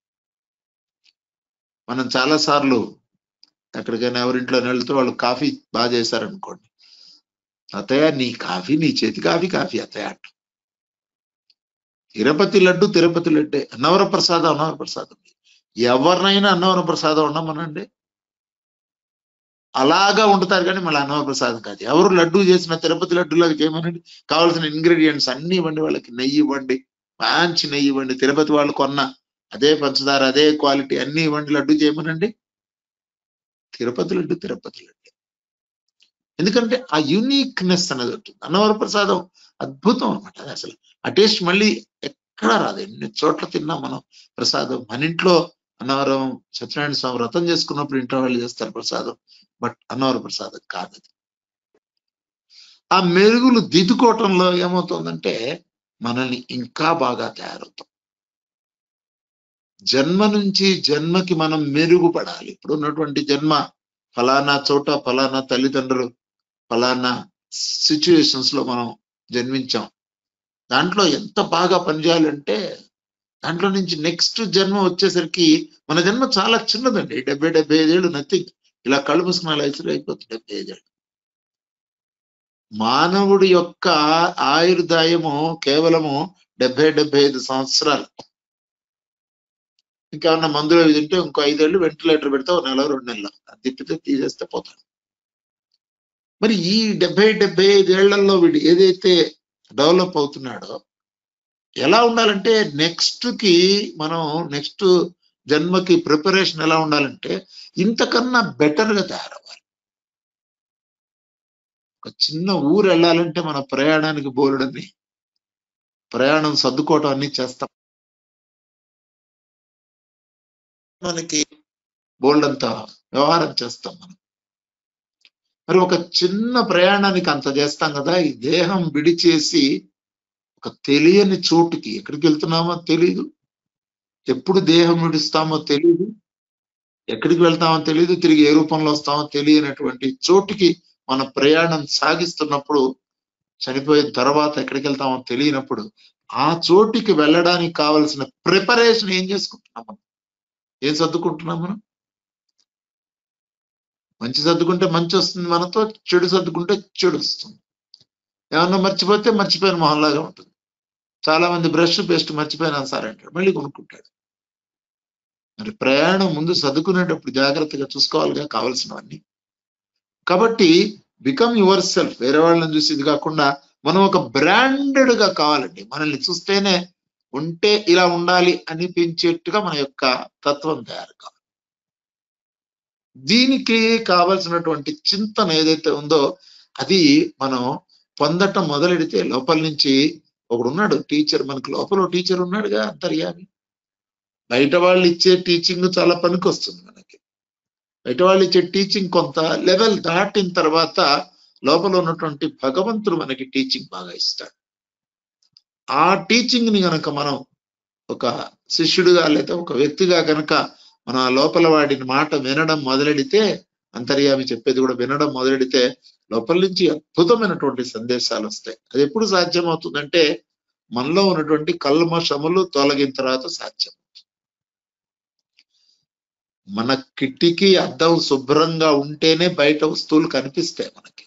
మనం చాలా సార్లు ఎక్కడికైనా ఎవరింట్లో వెళ్తే వాళ్ళు కాఫీ బాగా చేశారనుకోండి, అత్తయ్య నీ కాఫీ, నీ చేతి కాఫీ అత్తయ్య అంట. తిరుపతి లడ్డు తిరుపతి లడ్డే, అన్నవర ప్రసాదం. ఎవరినైనా అన్నవర ప్రసాదం ఉండమనండి, అలాగా వండుతారు కానీ మళ్ళీ అన్నవర ప్రసాదం కాదు. ఎవరు లడ్డు చేసిన తిరుపతి లడ్డూలాగా చేయమనండి, కావాల్సిన ఇంగ్రీడియంట్స్ అన్ని ఇవ్వండి, వాళ్ళకి నెయ్యి ఇవ్వండి, మంచి నెయ్యి ఇవ్వండి, తిరుపతి వాళ్ళు కొన్న అదే పంచదార అదే క్వాలిటీ అన్ని ఇవ్వండి, లడ్డు చేయమనండి, తిరుపతి లడ్డు తిరుపతి లడ్డు. ఎందుకంటే ఆ యూనిక్నెస్ అనేది ఉంటుంది. అన్నవర ప్రసాదం అద్భుతం అనమాట. అసలు ఆ టేస్ట్ మళ్ళీ ఎక్కడా రాదు. ఎన్ని చోట్ల తిన్నా మనం ప్రసాదం. మన ఇంట్లో అన్నవరం సత్యనారాయణ స్వామి వ్రతం చేసుకున్నప్పుడు ఇంట్లో వాళ్ళు చేస్తారు ప్రసాదం, బట్ అన్నవర ప్రసాదం కాదు. ఆ మెరుగులు దిద్దుకోవటంలో ఏమవుతుందంటే మనల్ని ఇంకా బాగా తయారవుతాం. జన్మ నుంచి జన్మకి మనం మెరుగుపడాలి. ఇప్పుడు ఉన్నటువంటి జన్మ ఫలానా చోట ఫలానా తల్లిదండ్రులు ఫలానా సిచ్యువేషన్స్ లో మనం జన్మించాం. దాంట్లో ఎంత బాగా పనిచేయాలంటే దాంట్లో నుంచి నెక్స్ట్ జన్మ వచ్చేసరికి మన జన్మ చాలా చిన్నదండి. 70-75 ఏళ్ళు నథింగ్. ఇలా కళ్ళు మూసుకున్న లైఫ్ అయిపోతుంది 75 ఏళ్ళు. మానవుడి యొక్క ఆయుర్దాయము కేవలము 70-75 సంవత్సరాలు. ఇంకేమన్నా మందులు అవి తింటే ఇంకో 5 ఏళ్ళు వెంటిలేటర్ పెడితే 1 నెల 2 నెలలు తిప్పితే తీసేస్తే పోతాడు. మరి ఈ 70-75 ఏళ్లలో వీడు ఏదైతే డెవలప్ అవుతున్నాడో ఎలా ఉండాలంటే నెక్స్ట్ కి మనం నెక్స్ట్ జన్మకి ప్రిపరేషన్ ఎలా ఉండాలంటే ఇంతకన్నా బెటర్ గా తయారవ్వాలి. ఒక చిన్న ఊరు వెళ్ళాలంటే మన ప్రయాణానికి బోలెడని ప్రయాణం సర్దుకోవటం అన్ని చేస్తాం. మనకి బోల్డంత వ్యవహారం చేస్తాం మనం. మరి ఒక చిన్న ప్రయాణానికి అంత చేస్తాం కదా. ఈ దేహం విడిచేసి ఒక తెలియని చోటుకి ఎక్కడికి వెళ్తున్నామో తెలియదు, ఎప్పుడు దేహం విడుస్తామో తెలియదు, ఎక్కడికి వెళ్తామో తెలియదు, తిరిగి ఏ రూపంలో వస్తామో తెలియనటువంటి చోటుకి మన ప్రయాణం సాగిస్తున్నప్పుడు, చనిపోయిన తర్వాత ఎక్కడికి వెళ్తామో తెలియనప్పుడు ఆ చోటుకి వెళ్ళడానికి కావలసిన ప్రిపరేషన్ ఏం చేసుకుంటున్నాం మనం? ఏం సర్దుకుంటున్నాం మనం? మంచి సర్దుకుంటే మంచి వస్తుంది మనతో, చెడు సర్దుకుంటే చెడు వస్తుంది. ఏమన్నా మర్చిపోతే మర్చిపోయిన మొహంలాగా ఉంటుంది. చాలా మంది బ్రష్ పేస్ట్ మర్చిపోయినా సార్ అంటాడు, మళ్ళీ కొనుక్కుంటాడు. మరి ప్రయాణం ముందు సర్దుకునేటప్పుడు జాగ్రత్తగా చూసుకోవాలిగా కావాల్సినవన్నీ. కాబట్టి బికమ్ యువర్ సెల్ఫ్. వేరే వాళ్ళని చూసి ఇది కాకుండా మనం ఒక బ్రాండెడ్ గా కావాలండి. మనల్ని చూస్తేనే ఉంటే ఇలా ఉండాలి అనిపించేట్టుగా మన యొక్క తత్వం తయారు కావాలి. దీనికి కావలసినటువంటి చింతన ఏదైతే ఉందో అది మనం పొందటం మొదలెడితే లోపల నుంచి ఒకడు ఉన్నాడు టీచర్, మనకు లోపల టీచర్ ఉన్నాడుగా అంతర్యామి. బయట వాళ్ళు ఇచ్చే టీచింగ్ చాలా పనికొస్తుంది మనకి. బయట వాళ్ళు ఇచ్చే టీచింగ్ కొంత లెవెల్ దాటిన తర్వాత లోపల ఉన్నటువంటి భగవంతుడు మనకి టీచింగ్ బాగా ఇస్తాడు. ఆ టీచింగ్ ని గనక మనం ఒక శిష్యుడిగా లేదా ఒక వ్యక్తిగా కనుక మన లోపల వాడిని మాట వినడం మొదలెడితే, అంతర్యామి చెప్పేది కూడా వినడం మొదలెడితే లోపల నుంచి అద్భుతమైనటువంటి సందేశాలు వస్తాయి. అది ఎప్పుడు సాధ్యమవుతుందంటే మనలో ఉన్నటువంటి కల్మషములు తొలగిన తర్వాత సాధ్యం. మన కిటికీ అద్దం శుభ్రంగా ఉంటేనే బయట వస్తువులు కనిపిస్తాయి మనకి.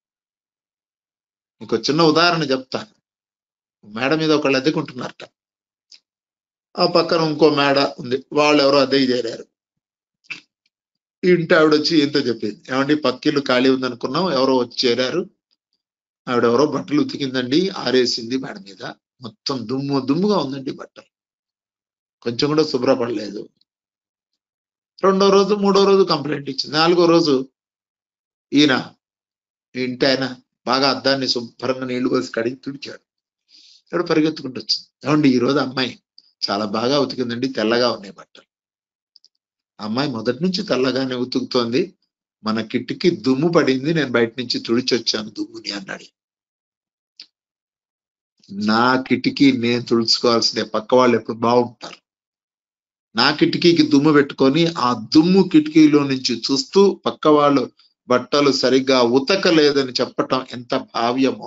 మీకు చిన్న ఉదాహరణ చెప్తాను. మేడ మీద ఒకళ్ళు అద్దెకుంటున్నారట. ఆ పక్కన ఇంకో మేడ ఉంది, వాళ్ళు ఎవరో అద్దెకి చేరారు. ఇంటి ఆవిడ వచ్చి ఇంత చెప్పింది, ఏమండి పక్కిళ్ళు ఖాళీ ఉందనుకున్నాం, ఎవరో వచ్చి చేరారు, ఆవిడెవరో బట్టలు ఉతికిందండి, ఆరేసింది మేడ మీద, మొత్తం దుమ్ము దుమ్ముగా ఉందండి బట్టలు, కొంచెం కూడా శుభ్రపడలేదు. 2వ రోజు 3వ రోజు కంప్లైంట్ ఇచ్చింది. 4వ రోజు ఈయన ఇంటి ఆయన బాగా అద్దాన్ని శుభ్రంగా నీళ్లు పోసి కడిగి తుడిచాడు. ఇక్కడ పరిగెత్తుకుంటూ వచ్చింది, ఏమండి ఈ రోజు అమ్మాయి చాలా బాగా ఉతికిందండి, తెల్లగా ఉన్నాయి బట్టలు. అమ్మాయి మొదటి నుంచి తెల్లగానే ఉతుకుతోంది, మన కిటికీ దుమ్ము పడింది, నేను బయట నుంచి తుడిచొచ్చాను దుమ్ముని అన్నాడు. నా కిటికీ నేను తుడుచుకోవాల్సిందే, పక్క వాళ్ళు ఎప్పుడు బాగుంటారు. నా కిటికీకి దుమ్ము పెట్టుకొని ఆ దుమ్ము కిటికీలో నుంచి చూస్తూ పక్క వాళ్ళు బట్టలు సరిగ్గా ఉతకలేదని చెప్పటం ఎంత భావ్యమో,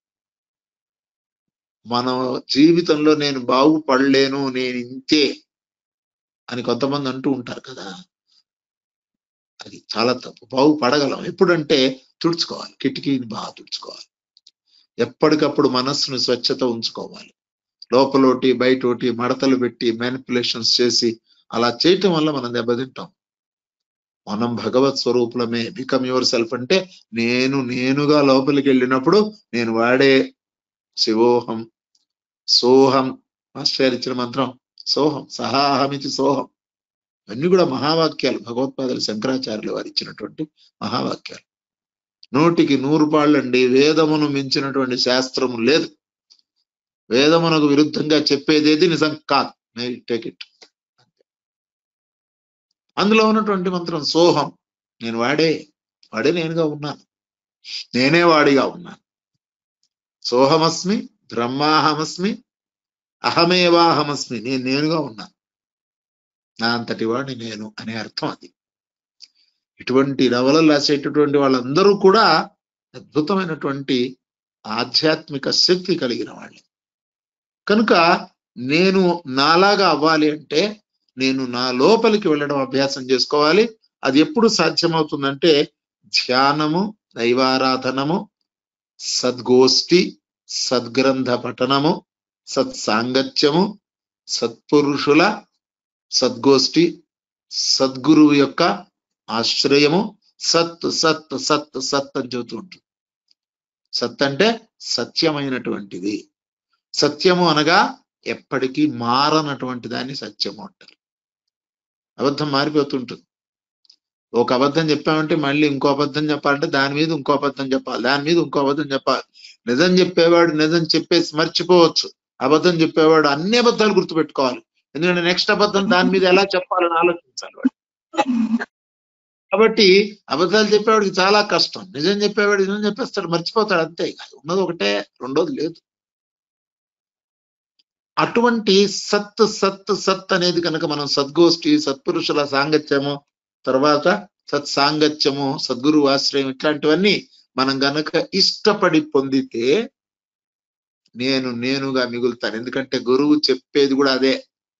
మన జీవితంలో నేను బాగుపడలేను, నేను ఇంతే అని కొంతమంది అంటూ ఉంటారు కదా, అది చాలా తప్పు. బాగుపడగలం ఎప్పుడంటే తుడుచుకోవాలి, కిటికీని బాగా తుడుచుకోవాలి, ఎప్పటికప్పుడు మనస్సును స్వచ్ఛత ఉంచుకోవాలి. లోపలోటి బయటోటి మడతలు పెట్టి మ్యానిపులేషన్స్ చేసి అలా చేయటం వల్ల మనం దెబ్బతింటాం. మనం భగవత్ స్వరూపులమే. బికమ్ యువర్ సెల్ఫ్ అంటే నేనుగా లోపలికి వెళ్ళినప్పుడు నేను వాడే శివోహం సోహం. మాస్టర్ ఇచ్చిన మంత్రం సోహం, సహాహమితి సోహం. అన్ని కూడా మహావాక్యాలు, భగవత్పాదులు శంకరాచార్యులు వారు ఇచ్చినటువంటి మహావాక్యాలు. 100కి 100 పాళ్ళండి. వేదమును మించినటువంటి శాస్త్రము లేదు. వేదమునకు విరుద్ధంగా చెప్పేదేది నిజం కాదు. Take it. అందులో ఉన్నటువంటి మంత్రం సోహం, నేను వాడే నేనుగా ఉన్నాను, నేనే వాడిగా ఉన్నాను. సోహమస్మి బ్రహ్మాహమస్మి అహమేవాహమస్మి, నేనుగా ఉన్నాను, నా అంతటి వాడిని నేను అనే అర్థం అది. ఇటువంటి నవలలు రాసేటటువంటి వాళ్ళందరూ కూడా అద్భుతమైనటువంటి ఆధ్యాత్మిక శక్తి కలిగిన వాళ్ళే. కనుక నేను నాలాగా అవ్వాలి అంటే నేను నా లోపలికి వెళ్ళడం అభ్యాసం చేసుకోవాలి. అది ఎప్పుడు సాధ్యమవుతుందంటే ధ్యానము, దైవారాధనము, సద్గోష్ఠి, సద్గ్రంథ పఠనము, సత్సాంగత్యము, సత్పురుషుల సద్గోష్ఠి, సద్గురువు యొక్క ఆశ్రయము. సత్ సత్ సత్ సత్ అని చెబుతూ ఉంటుంది. సత్ అంటే సత్యమైనటువంటిది. సత్యము అనగా ఎప్పటికీ మారనటువంటి దాన్ని సత్యము అంటారు. అబద్ధం మారిపోతుంటుంది. ఒక అబద్ధం చెప్పామంటే మళ్ళీ ఇంకో అబద్ధం చెప్పాలంటే దాని మీద ఇంకో అబద్ధం చెప్పాలి, దాని మీద ఇంకో అబద్ధం చెప్పాలి. నిజం చెప్పేవాడు నిజం చెప్పేసి మర్చిపోవచ్చు. అబద్ధం చెప్పేవాడు అన్ని అబద్ధాలు గుర్తుపెట్టుకోవాలి. ఎందుకంటే నెక్స్ట్ అబద్ధం దాని మీద ఎలా చెప్పాలని ఆలోచించాలి వాడు. కాబట్టి అబద్ధాలు చెప్పేవాడికి చాలా కష్టం. నిజం చెప్పేవాడు నిజం చెప్పేస్తాడు, మర్చిపోతాడు, అంతే. ఉన్నది ఒకటే, రెండోది లేదు. అటువంటి సత్ సత్ సత్ అనేది కనుక మనం సద్గోష్ఠి, సత్పురుషుల సాంగత్యము, తర్వాత సత్సాంగత్యము, సద్గురు ఆశ్రయం, ఇట్లాంటివన్నీ మనం గనక ఇష్టపడి పొందితే నేనుగా మిగులుతాను. ఎందుకంటే గురువు చెప్పేది కూడా అదే.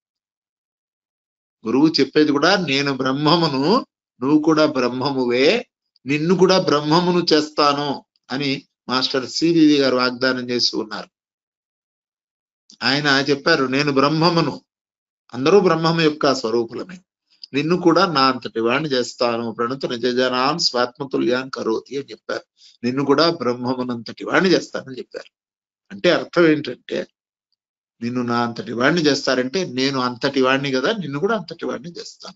గురువు చెప్పేది కూడా నేను బ్రహ్మమును, నువ్వు కూడా బ్రహ్మమువే, నిన్ను కూడా బ్రహ్మమును చేస్తాను అని మాస్టర్ సివివి గారు వాగ్దానం చేసి ఉన్నారు. ఆయన చెప్పారు, నేను బ్రహ్మమును, అందరూ బ్రహ్మము యొక్క స్వరూపులమే, నిన్ను కూడా నా అంతటి వాడిని చేస్తాను, ప్రణుత నిజజనాన్ స్వాత్మతుల్యాన్ కరోతి అని చెప్పారు. నిన్ను కూడా బ్రహ్మమునంతటి వాడిని చేస్తానని చెప్పారు. అంటే అర్థం ఏంటంటే నిన్ను నా అంతటి వాడిని చేస్తారంటే నేను అంతటి వాడిని కదా, నిన్ను కూడా అంతటి వాడిని చేస్తాను.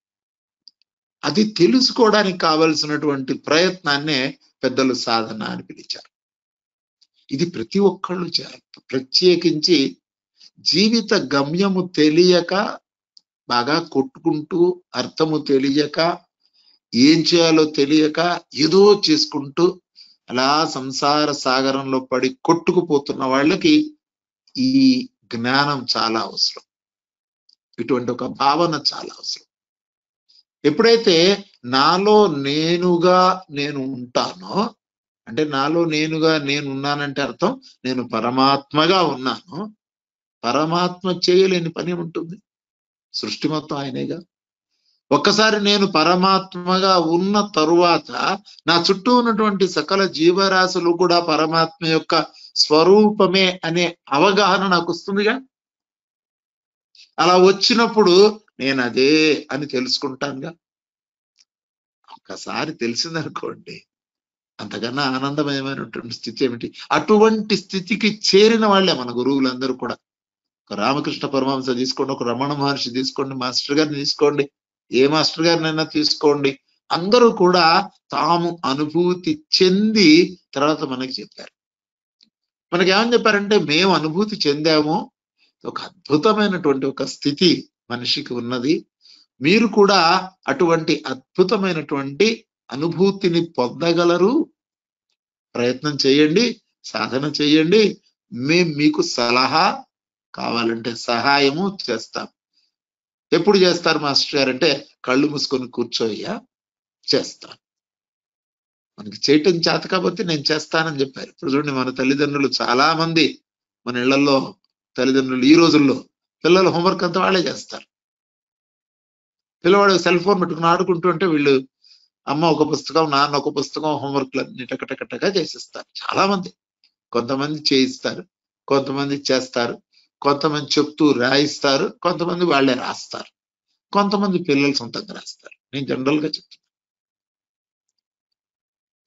అది తెలుసుకోవడానికి కావలసినటువంటి ప్రయత్నాన్నే పెద్దలు సాధన అని పిలిచారు. ఇది ప్రతి ఒక్కళ్ళు చేయాలి. ప్రత్యేకించి జీవిత గమ్యము తెలియక బాగా కొట్టుకుంటూ, అర్థము తెలియక, ఏం చేయాలో తెలియక ఏదో చేసుకుంటూ అలా సంసార సాగరంలో పడి కొట్టుకుపోతున్న వాళ్ళకి ఈ జ్ఞానం చాలా అవసరం. ఇటువంటి ఒక భావన చాలా అవసరం. ఎప్పుడైతే నాలో నేనుగా నేను ఉంటానో, అంటే నాలో నేనుగా నేను ఉన్నానంటే అర్థం నేను పరమాత్మగా ఉన్నాను. పరమాత్మ చేయలేని పని ఉంటుంది. సృష్టి మొత్తం ఆయనేగా. ఒక్కసారి నేను పరమాత్మగా ఉన్న తరువాత నా చుట్టూ ఉన్నటువంటి సకల జీవరాశులు కూడా పరమాత్మ యొక్క స్వరూపమే అనే అవగాహన నాకు వస్తుందిగా. అలా వచ్చినప్పుడు నేను అదే అని తెలుసుకుంటానుగా. ఒక్కసారి తెలిసిందనుకోండి, అంతకన్నా ఆనందమయమైనటువంటి స్థితి ఏమిటి? అటువంటి స్థితికి చేరిన వాళ్ళే మన గురువులందరూ కూడా. ఒక రామకృష్ణ పరమహంస తీసుకోండి, ఒక రమణ మహర్షి తీసుకోండి, మాస్టర్ గారిని తీసుకోండి, ఏ మాస్టర్ గారినైనా తీసుకోండి, అందరూ కూడా తాము అనుభూతి చెంది తర్వాత మనకి చెప్పారు. మనకి ఏమని చెప్పారంటే, మేము అనుభూతి చెందాము, ఒక అద్భుతమైనటువంటి ఒక స్థితి మనిషికి ఉన్నది, మీరు కూడా అటువంటి అద్భుతమైనటువంటి అనుభూతిని పొందగలరు, ప్రయత్నం చేయండి, సాధన చేయండి, మేము మీకు సలహా కావాలంటే సహాయము చేస్తాం. ఎప్పుడు చేస్తారు మాస్టర్ గారు అంటే, కళ్ళు మూసుకొని కూర్చోయ్యా చేస్తాను. మనకి చేయటం చేత కాబట్టి నేను చేస్తానని చెప్పారు. ఇప్పుడు చూడండి, మన తల్లిదండ్రులు చాలా మంది మన ఇళ్లలో తల్లిదండ్రులు ఈ రోజుల్లో పిల్లల హోంవర్క్ అంతా వాళ్ళే చేస్తారు. పిల్లవాడు సెల్ ఫోన్ పెట్టుకుని ఆడుకుంటూ ఉంటే వీళ్ళు అమ్మ ఒక పుస్తకం, నాన్న ఒక పుస్తకం, హోంవర్క్లన్నీ టకటకటగా చేసిస్తారు చాలా మంది. కొంతమంది చేయిస్తారు, కొంతమంది చేస్తారు, కొంతమంది చెప్తూ రాయిస్తారు, కొంతమంది వాళ్ళే రాస్తారు, కొంతమంది పిల్లలు సొంతంగా రాస్తారు. నేను జనరల్ గా చెప్తాను.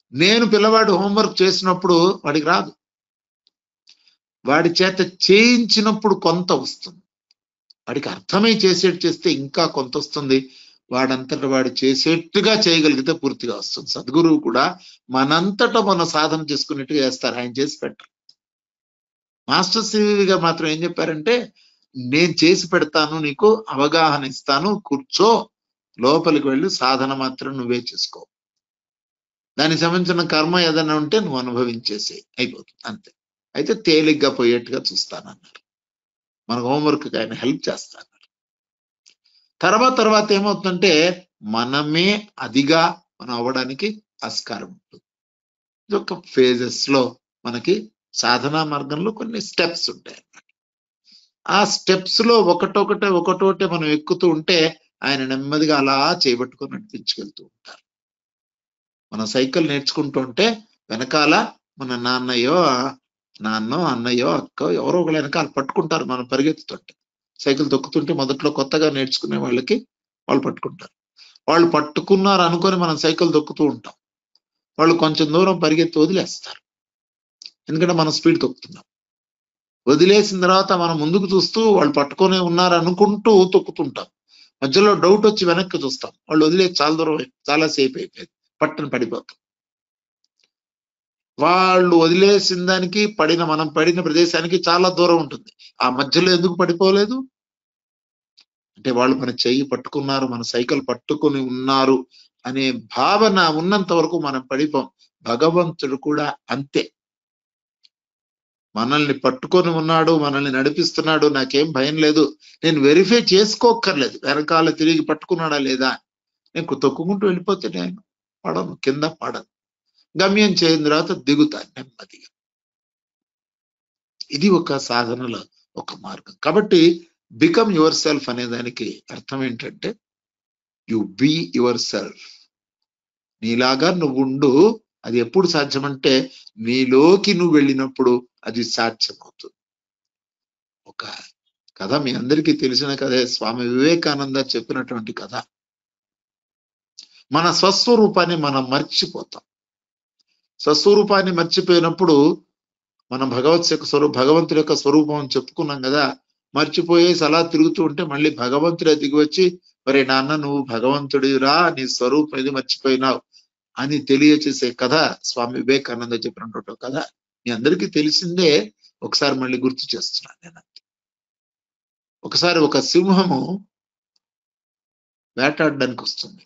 నేను పిల్లవాడు హోంవర్క్ చేసినప్పుడు వాడికి రాదు, వాడి చేత చేయించినప్పుడు కొంత వస్తుంది, వాడికి అర్థమై చేసేట్టు చేస్తే ఇంకా కొంత వస్తుంది, వాడంతట వాడు చేసేట్టుగా చేయగలిగితే పూర్తిగా వస్తుంది. సద్గురువు కూడా మనంతట మన సాధన చేసుకున్నట్టుగా చేస్తారు, ఆయన చేసి పెట్టరు. మాస్టర్ సివిగా మాత్రం ఏం చెప్పారంటే, నేను చేసి పెడతాను, నీకు అవగాహన ఇస్తాను, కూర్చో, లోపలికి వెళ్ళి సాధన మాత్రం నువ్వే చేసుకో, దానికి సంబంధించిన కర్మ ఏదైనా ఉంటే నువ్వు అనుభవించేసి అయిపోతుంది అంతే. అయితే తేలిగ్గా పోయేట్టుగా చూస్తానన్నారు. మనకు హోంవర్క్ ఆయన హెల్ప్ చేస్తాను. తర్వాత ఏమవుతుందంటే మనమే అదిగా మనం అవ్వడానికి ఆస్కారం ఉంటుంది. ఇది ఒక ఫేజెస్ లో మనకి సాధనా మార్గంలో కొన్ని స్టెప్స్ ఉంటాయి అన్నమాట. ఆ స్టెప్స్ లో ఒకటోటే మనం ఎక్కుతూ ఉంటే ఆయన నెమ్మదిగా అలా చేపట్టుకొని నడిపించుకెళ్తూ ఉంటారు. మన సైకిల్ నేర్చుకుంటూ ఉంటే వెనకాల మన నాన్నో అన్నయ్యో అక్కో ఎవరో ఒకళ్ళు వెనకాల పట్టుకుంటారు. మనం పరిగెత్తుతుంటే సైకిల్ తొక్కుతుంటే మొదట్లో కొత్తగా నేర్చుకునే వాళ్ళకి వాళ్ళు పట్టుకుంటారు. వాళ్ళు పట్టుకున్నారు అనుకొని మనం సైకిల్ తొక్కుతూ ఉంటాం, వాళ్ళు కొంచెం దూరం పరిగెత్తి వదిలేస్తారు, ఎందుకంటే మనం స్పీడ్ తొక్కుతున్నాం. వదిలేసిన తర్వాత మనం ముందుకు చూస్తూ వాళ్ళు పట్టుకొని ఉన్నారు అనుకుంటూ తొక్కుతుంటాం. మధ్యలో డౌట్ వచ్చి వెనక్కి చూస్తాం, వాళ్ళు వదిలేసి చాలా దూరం చాలా సేపు అయిపోయింది, పట్టుని పడిపోతాం. వాళ్ళు వదిలేసిన దానికి మనం పడిన ప్రదేశానికి చాలా దూరం ఉంటుంది. ఆ మధ్యలో ఎందుకు పడిపోలేదు అంటే వాళ్ళు మన చెయ్యి పట్టుకున్నారు, మన సైకిల్ పట్టుకొని ఉన్నారు అనే భావన ఉన్నంత వరకు మనం పడిపోం. భగవంతుడు కూడా అంతే, మనల్ని పట్టుకొని ఉన్నాడు, మనల్ని నడిపిస్తున్నాడు, నాకేం భయం లేదు, నేను వెరిఫై చేసుకోక్కర్లేదు వెనకాల తిరిగి పట్టుకున్నాడా లేదా, నేను తొక్కుకుంటూ వెళ్ళిపోతే నేను పడను, కింద పడను, గమ్యం చేయిన తర్వాత దిగుతాను నెమ్మదిగా. ఇది ఒక సాధనలో ఒక మార్గం. కాబట్టి బికమ్ యువర్ సెల్ఫ్ అనే దానికి అర్థం ఏంటంటే యు బీ యువర్ సెల్ఫ్, నీలాగా నువ్వు ఉండు. అది ఎప్పుడు సాధ్యమంటే నీలోకి నువ్వు వెళ్ళినప్పుడు అది సాధ్యమవుతుంది. ఒక కథ మీ అందరికీ తెలిసిన కథే, స్వామి వివేకానంద చెప్పినటువంటి కథ. మన స్వస్వరూపాన్ని మనం మర్చిపోతాం. స్వస్వరూపాన్ని మర్చిపోయినప్పుడు మనం భగవంతుడి యొక్క స్వరూపం చెప్పుకున్నాం కదా, మర్చిపోయేసి అలా తిరుగుతూ ఉంటే మళ్ళీ భగవంతుడే దిగి వచ్చి, మరి నాన్న నువ్వు భగవంతుడిరా, నీ స్వరూపం ఇది మర్చిపోయినావు అని తెలియచేసే కథ స్వామి వివేకానంద చెప్పినటువంటి కథ. మీ అందరికీ తెలిసిందే, ఒకసారి మళ్ళీ గుర్తు చేస్తున్నాను నేను. ఒకసారి ఒక సింహము వేటాడడానికి వస్తుంది.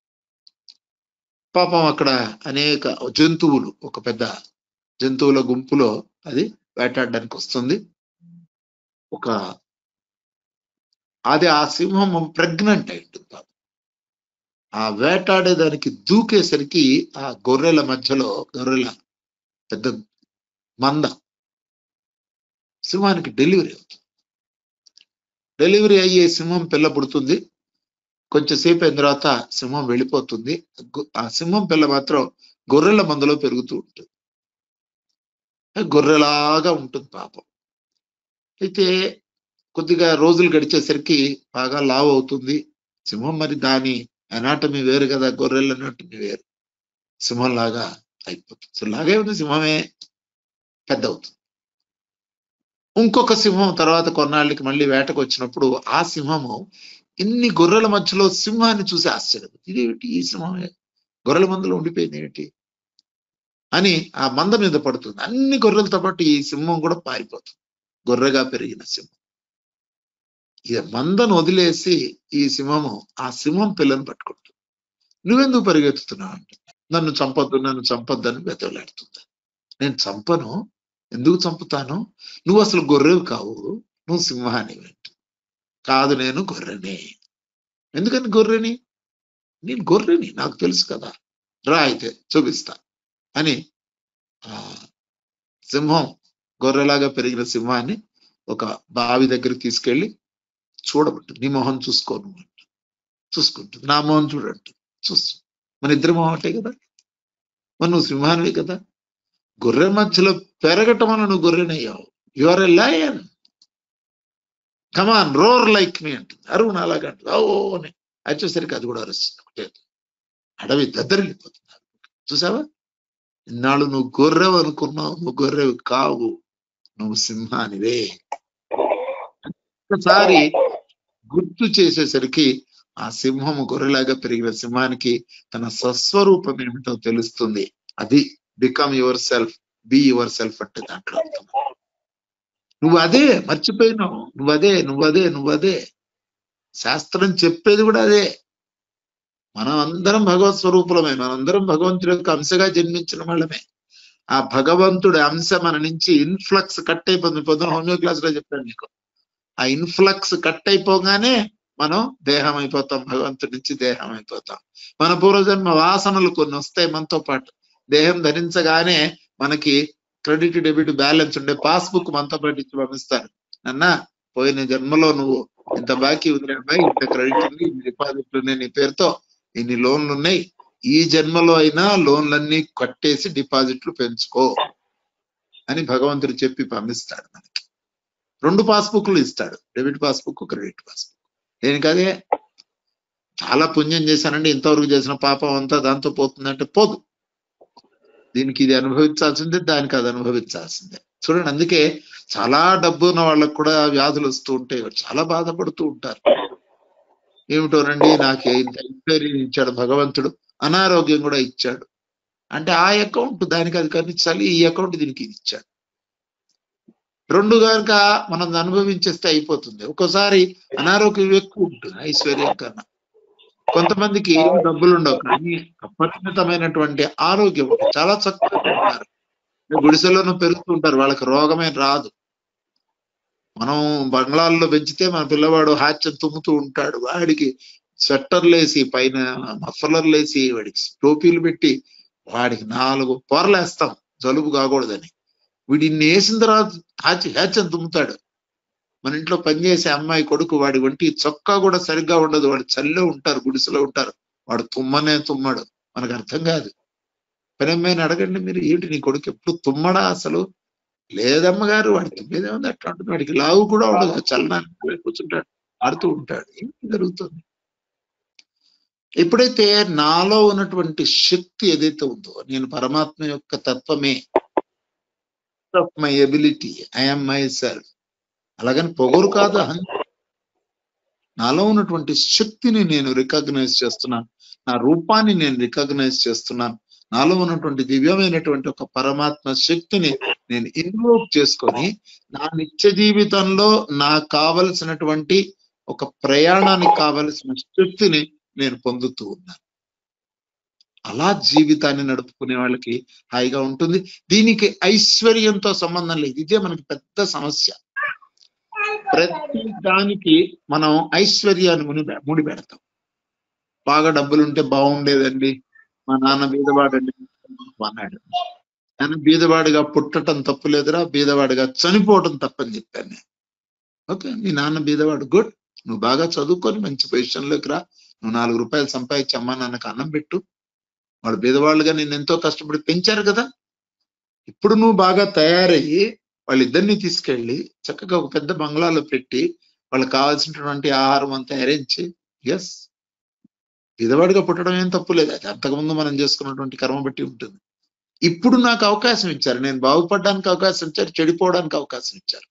పాపం అక్కడ అనేక జంతువులు, ఒక పెద్ద జంతువుల గుంపులో అది వేటాడడానికి వస్తుంది. ఆ సింహం ప్రెగ్నెంట్ అయి ఉంటుంది. ఆ వేటాడేదానికి దూకేసరికి ఆ గొర్రెల మధ్యలో పెద్ద మంద సింహానికి డెలివరీ అవుతుంది. డెలివరీ అయ్యే సింహం పిల్ల పుడుతుంది. కొంచెంసేపు అయిన తర్వాత సింహం వెళ్ళిపోతుంది. ఆ సింహం పిల్ల మాత్రం గొర్రెల మందలో పెరుగుతూ ఉంటుంది, గొర్రెలాగా ఉంటుంది పాపం. అయితే కొద్దిగా రోజులు గడిచేసరికి బాగా లావు అవుతుంది సింహం. మరి దాని అనాటమీ వేరు కదా, గొర్రెల అనాటమీ వేరు, సింహం లాగా అయిపోతుంది. సో లాగే ఉంది, సింహమే పెద్ద అవుతుంది. ఇంకొక సింహం తర్వాత కొన్నాళ్ళకి మళ్ళీ వేటకు వచ్చినప్పుడు ఆ సింహము ఇన్ని గొర్రెల మధ్యలో సింహాన్ని చూసి ఆశ్చర్యం, ఇదేమిటి ఈ సింహమే గొర్రెల మందలో ఉండిపోయింది ఏమిటి అని ఆ మంద మీద పడుతుంది. అన్ని గొర్రెలతో పాటు ఈ సింహం కూడా పారిపోతుంది, గొర్రెగా పెరిగిన సింహం. ఇక మందను వదిలేసి ఈ సింహము ఆ సింహం పిల్లని పట్టుకుంటుంది. నువ్వెందుకు పరిగెత్తుతున్నావు అంటే, నన్ను చంపొద్దు అని వెతలాడుతుంది. నేను చంపను, ఎందుకు చంపుతాను, నువ్వు అసలు గొర్రెవి కావు, నువ్వు సింహానివి. కాదు నేను గొర్రెని. ఎందుకని గొర్రెని? నేను గొర్రెని, నాకు తెలుసు కదా, రా అయితే చూపిస్తా అని సింహం, గొర్రెలాగా పెరిగిన సింహాన్ని ఒక బావి దగ్గర తీసుకెళ్లి చూడబట్టు, నీ మొహం చూసుకోను అంట. చూసుకుంటుంది. నా మొహం చూడండి, చూస్తుంది. మన ఇద్దరి మొహం ఒకటే కదా, మరి నువ్వు సింహానివి కదా, గొర్రె మధ్యలో పెరగటం వల్ల నువ్వు గొర్రెనయ్యావు. You are a lion, come on roar like me అంటుంది. అరువు అలాగా అంటుంది. ఓ అని వచ్చేసరికి అది కూడా అరుస్తుంది. ఒకటే అడవి దద్దరిల్లిపోతుంది. చూసావా, ఇన్నాళ్ళు నువ్వు గొర్రెవు అనుకున్నావు, నువ్వు గొర్రెవు కావు, నువ్వు సింహానివే. ఒకసారి గుర్తు చేసేసరికి ఆ సింహము గొర్రెలాగా పెరిగిన సింహానికి తన స్వస్వరూపం ఏమిటో తెలుస్తుంది. అది become yourself, be yourself అంటే దాంట్లో అర్థం. నువ్వు అదే మర్చిపోయినావు, నువ్వదే. శాస్త్రం చెప్పేది కూడా అదే. మనం అందరం భగవత్ స్వరూపులమే, మనందరం భగవంతుడి యొక్క అంశగా జన్మించిన వాళ్ళమే. ఆ భగవంతుడి అంశ మన నుంచి ఇన్ఫ్లక్స్ కట్ అయిపోతుంది. పొద్దున హోమియో క్లాస్ లో చెప్పాను నీకు. ఆ ఇన్ఫ్లక్స్ కట్ అయిపోగానే మనం దేహం అయిపోతాం, భగవంతుడి నుంచి దేహం అయిపోతాం. మన పూర్వజన్మ వాసనలు కొన్ని వస్తాయి మనతో పాటు. దేహం ధరించగానే మనకి క్రెడిట్ డెబిట్ బ్యాలెన్స్ ఉండే పాస్బుక్ మనతో పాటు ఇచ్చి పంపిస్తారు. అన్న పోయిన జన్మలో నువ్వు ఇంత బాకీ ఉంది అబ్బాయి, ఇంత క్రెడిట్ ఉంది, ఇన్ని డిపాజిట్లు ఉన్నాయి నీ పేరుతో, ఇన్ని లోన్లు ఉన్నాయి, ఈ జన్మలో అయినా లోన్లన్నీ కట్టేసి డిపాజిట్లు పెంచుకో అని భగవంతుడు చెప్పి పంపిస్తాడు. మనకి 2 పాస్బుక్లు ఇస్తాడు, డెబిట్ పాస్బుక్, క్రెడిట్ పాస్బుక్. దేనికదే చాలా పుణ్యం చేశానండి, ఇంతవరకు చేసిన పాపం అంతా దాంతో పోతుందంటే పోదు. దీనికి ఇది అనుభవించాల్సిందే, దానికి అది అనుభవించాల్సిందే. చూడండి, అందుకే చాలా డబ్బు ఉన్న వాళ్ళకు కూడా వ్యాధులు వస్తూ ఉంటాయి, చాలా బాధపడుతూ ఉంటారు. ఏమిటోనండి, నాకు ఇంత ఐశ్వర్యం ఇచ్చాడు భగవంతుడు, అనారోగ్యం కూడా ఇచ్చాడు అంటే ఆ అకౌంట్ దానికి అది కనిపించాలి, ఈ అకౌంట్ దీనికి ఇది ఇచ్చాడు. 2 కనుక మనం అనుభవించేస్తే అయిపోతుంది. ఒక్కోసారి అనారోగ్యం ఎక్కువ ఉంటుంది ఐశ్వర్యం కన్నా. కొంతమందికి డబ్బులు ఉండవు కానీ అపరిమితమైనటువంటి ఆరోగ్యం ఉంటుంది, చాలా చక్కగా ఉంటారు, గుడిసెలోనూ పెరుగుతూ ఉంటారు, వాళ్ళకి రోగమే రాదు. మనం బంగ్లాల్లో పెంచితే మన పిల్లవాడు హాస్యం తుమ్ముతూ ఉంటాడు, వాడికి స్వెట్టర్లు వేసి పైన మఫలర్లు వేసి వాడికి టోపీలు పెట్టి వాడికి 4 పొరలేస్తాం జలుబు కాకూడదని. వీడి వేసిన తర్వాత హ్యాచం తుమ్ముతాడు. మన ఇంట్లో పనిచేసే అమ్మాయి కొడుకు, వాడి వంటి చొక్కా కూడా సరిగ్గా ఉండదు, వాడు చలిలో ఉంటారు, గుడిసెలో ఉంటారు, వాడు తుమ్మనే తుమ్మడు. మనకు అర్థం కాదు. పని అమ్మాయిని అడగండి మీరు, ఏంటి నీ కొడుకు ఎప్పుడు తుమ్మడా అసలు? లేదమ్మగారు, వాడి తుమ్మేదే ఉంది, అట్లా ఉంటుంది, వాడికి లావు కూడా ఉండదు, చలనానికి కూర్చుంటాడు, ఆడుతూ ఉంటాడు. ఏంటి జరుగుతుంది? ఎప్పుడైతే నాలో ఉన్నటువంటి శక్తి ఏదైతే ఉందో, నేను పరమాత్మ యొక్క తత్వమే, of my ability, I'm myself, అలాగని పొగరు కాదు, నాలో ఉన్నటువంటి శక్తిని నేను రికగ్నైజ్ చేస్తున్నాను, నా రూపాన్ని నేను రికగ్నైజ్ చేస్తున్నాను, నాలో ఉన్నటువంటి దివ్యమైనటువంటి ఒక పరమాత్మ శక్తిని నేను ఇన్వోక్ చేసుకొని నా నిత్య జీవితంలో నాకు కావలసినటువంటి ఒక ప్రయాణానికి కావలసిన శక్తిని నేను పొందుతూ ఉన్నాను. అలా జీవితాన్ని నడుపుకునే వాళ్ళకి హాయిగా ఉంటుంది. దీనికి ఐశ్వర్యంతో సంబంధం లేదు, ఇదే మనకి పెద్ద సమస్య. ప్రతి దానికి మనం ఐశ్వర్యాన్ని ముడి పెడతాం. బాగా డబ్బులుంటే బాగుండేదండి, మా నాన్న బీదవాడండి అన్నాడు. నేను బీదవాడిగా పుట్టడం తప్పు లేదురా, బీదవాడిగా చనిపోవడం తప్పని చెప్పాను నేను. ఓకే, మీ నాన్న బీదవాడు, గుడ్, నువ్వు బాగా చదువుకొని మంచి పొజిషన్లోకి రా, నువ్వు 4 రూపాయలు సంపాదించి అమ్మా నాన్నకు అన్నం పెట్టు. వాడు బీదవాళ్ళుగా నేను ఎంతో కష్టపడి పెంచారు కదా. ఇప్పుడు నువ్వు బాగా తయారయ్యి వాళ్ళిద్దరిని తీసుకెళ్ళి చక్కగా ఒక పెద్ద బంగ్లాలో పెట్టి వాళ్ళకి కావాల్సినటువంటి ఆహారం అంతా అరేంజ్ చేయి. ఎస్, బీదవాడిగా పుట్టడం ఏం తప్పు లేదు, అది అంతకుముందు మనం చేసుకున్నటువంటి కర్మ బట్టి ఉంటుంది. ఇప్పుడు నాకు అవకాశం ఇచ్చారు, నేను బాగుపడడానికి అవకాశం ఇచ్చారు, చెడిపోవడానికి అవకాశం ఇచ్చారు.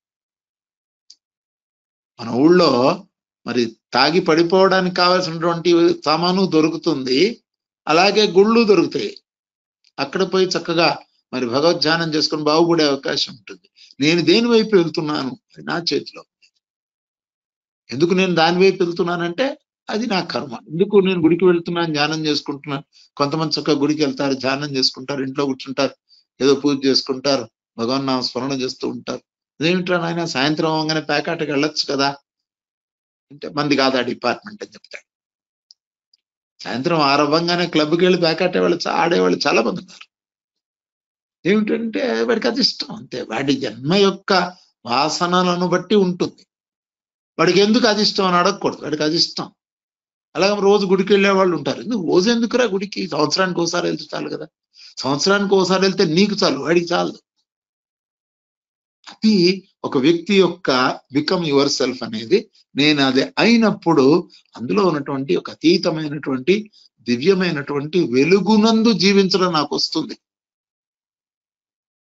మన ఊళ్ళో మరి తాగి పడిపోవడానికి కావాల్సినటువంటి సామాను దొరుకుతుంది, అలాగే గుళ్ళు దొరుకుతాయి. అక్కడ పోయి చక్కగా మరి భగవద్ ధ్యానం చేసుకొని బాగుపడే అవకాశం ఉంటుంది. నేను దేని వైపు వెళ్తున్నాను అది నా చేతిలో. ఎందుకు నేను దాని వైపు వెళ్తున్నానంటే అది నా కర్మ. ఎందుకు నేను గుడికి వెళ్తున్నాను, ధ్యానం చేసుకుంటున్నాను. కొంతమంది చక్కగా గుడికి వెళ్తారు, ధ్యానం చేసుకుంటారు, ఇంట్లో కూర్చుంటారు, ఏదో పూజ చేసుకుంటారు, భగవాన్ నామ స్మరణ చేస్తూ ఉంటారు. అదేమిట్రా నాయన, సాయంత్రం అవగానే ప్యాకాటకి వెళ్ళొచ్చు కదా అంటే మంది కాదు ఆ డిపార్ట్మెంట్ అని చెప్తాడు. సాయంత్రం 6 అవ్వగానే క్లబ్కి వెళ్ళి ప్యాకాటే వాళ్ళు ఆడేవాళ్ళు చాలా మంది ఉన్నారు. ఏమిటంటే వాడికి అది ఇష్టం, అంతే. వాడి జన్మ యొక్క వాసనలను బట్టి ఉంటుంది. వాడికి ఎందుకు అది ఇష్టం అని అడగకూడదు, వాడికి అది ఇష్టం. అలాగే రోజు గుడికి వెళ్ళే వాళ్ళు ఉంటారు. నువ్వు రోజు ఎందుకురా గుడికి, సంవత్సరానికి ఒకసారి వెళ్తే చాలు కదా. సంవత్సరానికి ఒకసారి వెళ్తే నీకు చాలు, వాడికి చాలు. అది ఒక వ్యక్తి యొక్క బికమ్ యువర్ సెల్ఫ్ అనేది. నేను అది అయినప్పుడు అందులో ఉన్నటువంటి ఒక అతీతమైనటువంటి దివ్యమైనటువంటి వెలుగునందు జీవించడం నాకు వస్తుంది.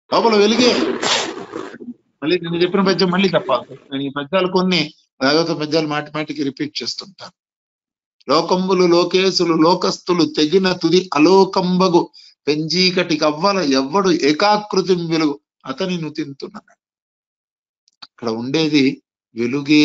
లోపల వెలుగే. మళ్ళీ నేను చెప్పిన పద్యం మళ్ళీ చెప్పాలి. నేను ఈ పద్యాలు కొన్ని భాగవత పద్యాలు మాటి మాటికి రిపీట్ చేస్తుంటాను. లోకంబులు లోకేశులు లోకస్తులు తెగిన తుది అలోకంబగు పెంజీకటి కవ్వల ఎవ్వడు ఏకాకృతి వెలుగు అతని నుతింతున్నాడు. అక్కడ ఉండేది వెలుగే.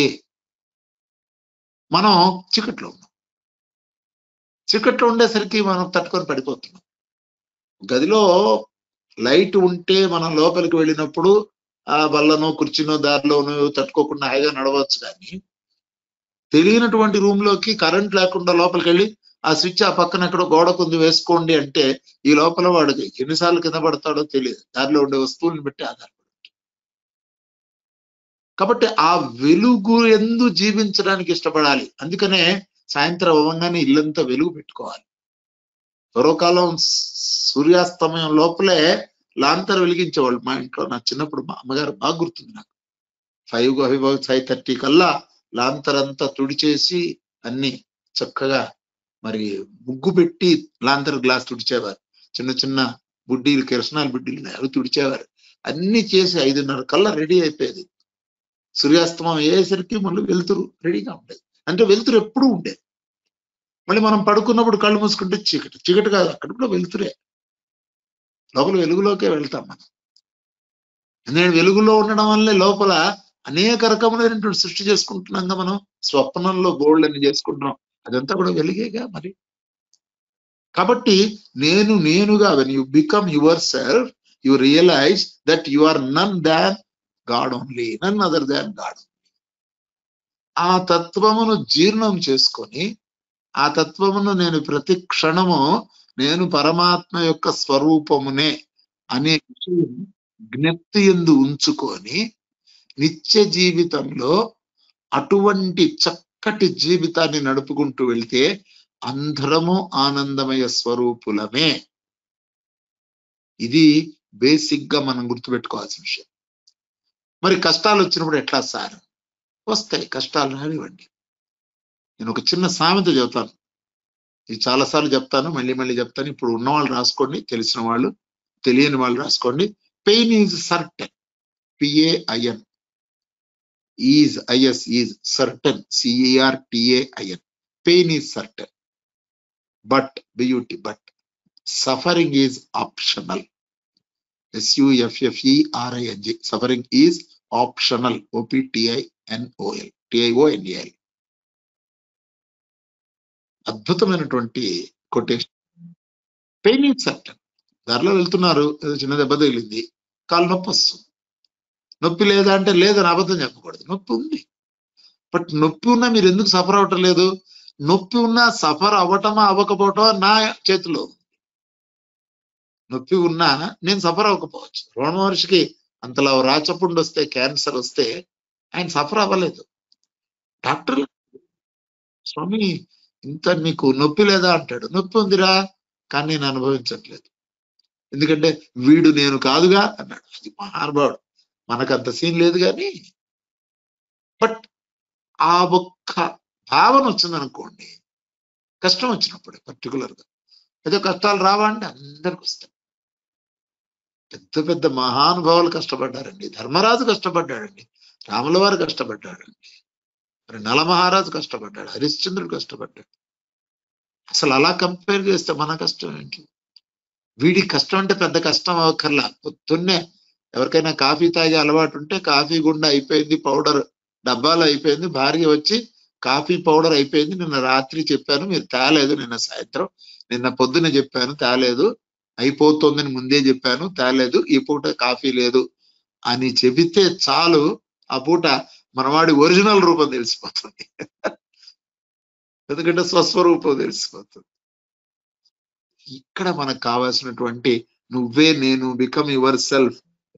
మనం చీకట్లో ఉన్నాం. చీకట్లో ఉండేసరికి మనం తట్టుకొని పడిపోతున్నాం. గదిలో లైట్ ఉంటే మనం లోపలికి వెళ్ళినప్పుడు ఆ బల్లనో కుర్చీనో దారిలోనో తట్టుకోకుండా హాయిగా నడవచ్చు. కానీ తెలియనటువంటి రూమ్ లోకి కరెంట్ లేకుండా లోపలికి వెళ్ళి ఆ స్విచ్ ఆ పక్కన ఎక్కడో గోడ కొంది వేసుకోండి అంటే ఈ లోపల వాడికి ఎన్నిసార్లు కింద పడతాడో తెలియదు. దారిలో ఉండే వస్తువులను బట్టి ఆధారపడి. కాబట్టి ఆ వెలుగు ఎందు జీవించడానికి ఇష్టపడాలి. అందుకనే సాయంత్రం అవ్వగానే ఇల్లంతా వెలుగు పెట్టుకోవాలి. పూర్వకాలం సూర్యాస్తమయం లోపలే లాంతర్ వెలిగించేవాళ్ళు. మా ఇంట్లో నా చిన్నప్పుడు మా అమ్మగారు బాగా గుర్తుంది నాకు. 5:30 కల్లా లాంతర్ అంతా తుడిచేసి అన్ని చక్కగా మరి ముగ్గు పెట్టి లాంతర్ గ్లాస్ తుడిచేవారు. చిన్న చిన్న బుడ్డీలు, కిరసనాలు బుడ్డీలు అవి తుడిచేవారు. అన్ని చేసి 5:30 కల్లా రెడీ అయిపోయేది. సూర్యాస్తమం అయ్యేసరికి మళ్ళీ వెలుతురు రెడీగా ఉండేది. అంటే వెలుతురు ఎప్పుడూ ఉండేది. మళ్ళీ మనం పడుకున్నప్పుడు కళ్ళు మూసుకుంటే చీకటి. చీకటి కాదు, అక్కడ కూడా వెలుతురే. లోపల వెలుగులోకే వెళ్తాం మనం. నేను వెలుగులో ఉండడం వల్లే లోపల అనేక రకములైనటువంటి సృష్టి చేసుకుంటున్నాం. మనం స్వప్నంలో బోల్డ్ని చేసుకుంటున్నాం. అదంతా కూడా వెలుగేగా మరి. కాబట్టి నేనుగా when you become yourself you realise that you are none than God only, none other than God. ఆ తత్వమును జీర్ణం చేసుకొని ఆ తత్వమును నేను ప్రతి క్షణము నేను పరమాత్మ యొక్క స్వరూపమునే అనే విషయం జ్ఞప్తి యందు ఉంచుకొని నిత్య జీవితంలో అటువంటి చక్కటి జీవితాన్ని నడుపుకుంటూ వెళ్తే అందరము ఆనందమయ స్వరూపులమే. ఇది బేసిక్ గా మనం గుర్తుపెట్టుకోవాల్సిన విషయం. మరి కష్టాలు వచ్చినప్పుడు ఎట్లా సార్? వస్తాయి, కష్టాలు రానివ్వండి. నేను ఒక చిన్న సామెత చెబుతాను. ఇది చాలాసార్లు చెప్తాను, మళ్ళీ చెప్తాను. ఇప్పుడు ఉన్నవాళ్ళు రాసుకోండి, తెలిసిన వాళ్ళు, తెలియని వాళ్ళు రాసుకోండి. Pain is certain, PAIN, is IS is certain, CERTAIN. Pain is certain, but but suffering is optional, SUFFERING. Suffering is optional, OPTINOL. అద్భుతమైనటువంటి కొటేషన్. Pain is certain. దారిలో వెళ్తున్నారు, ఏదో చిన్న దెబ్బ తగిలింది, కాలు నొప్పి వస్తుంది. నొప్పి లేదా అంటే లేదని అబద్ధం చెప్పకూడదు, నొప్పి ఉంది. బట్ నొప్పి ఉన్నా మీరు ఎందుకు సఫర్ అవ్వటం లేదు? నొప్పి ఉన్నా సఫర్ అవ్వటమా అవ్వకపోవటమా నా చేతిలో. నొప్పి ఉన్నా నేను సఫర్ అవ్వకపోవచ్చు. రమణ మహర్షికి అంతలా రాచపుండు వస్తే, క్యాన్సర్ వస్తే ఆయన సఫర్ అవ్వలేదు. డాక్టర్లు స్వామి ఇంత మీకు నొప్పి లేదా అంటాడు. నొప్పి ఉందిరా, కానీ నేను అనుభవించట్లేదు, ఎందుకంటే వీడు నేను కాదుగా అన్నాడు. అది మహానుభావుడు. మనకంత సీన్ లేదు కానీ బట్ ఆ ఒక్క భావన వచ్చిందనుకోండి, కష్టం వచ్చినప్పుడు పర్టికులర్గా. ఏదో కష్టాలు రావా అంటే అందరికి వస్తాయి. పెద్ద మహానుభావులు కష్టపడ్డారండి. ధర్మరాజు కష్టపడ్డాడండి, రాముల వారు కష్టపడ్డాడండి, మరి నలమహారాజు కష్టపడ్డాడు, హరిశ్చంద్రుడు కష్టపడ్డాడు. అసలు అలా కంపేర్ చేస్తే మన కష్టం ఏంటి? వీడి కష్టం అంటే పెద్ద కష్టం అవ్వకర్లా. పొద్దున్నే ఎవరికైనా కాఫీ తాగే అలవాటు ఉంటే కాఫీ గుండా అయిపోయింది, పౌడర్ డబ్బాలో అయిపోయింది, భార్య వచ్చి కాఫీ పౌడర్ అయిపోయింది, నిన్న రాత్రి చెప్పాను మీరు తేలేదు, నిన్న సాయంత్రం, నిన్న పొద్దున చెప్పాను తేలేదు, అయిపోతుందని ముందే చెప్పాను తేలేదు, ఈ పూట కాఫీ లేదు అని చెబితే చాలు, ఆ పూట మనవాడి ఒరిజినల్ రూపం తెలిసిపోతుంది. ఎందుకంటే స్వస్వరూపం తెలిసిపోతుంది. ఇక్కడ మనకు కావాల్సినటువంటి నువ్వే నేను, బికమ్ యువర్ సెల్ఫ్.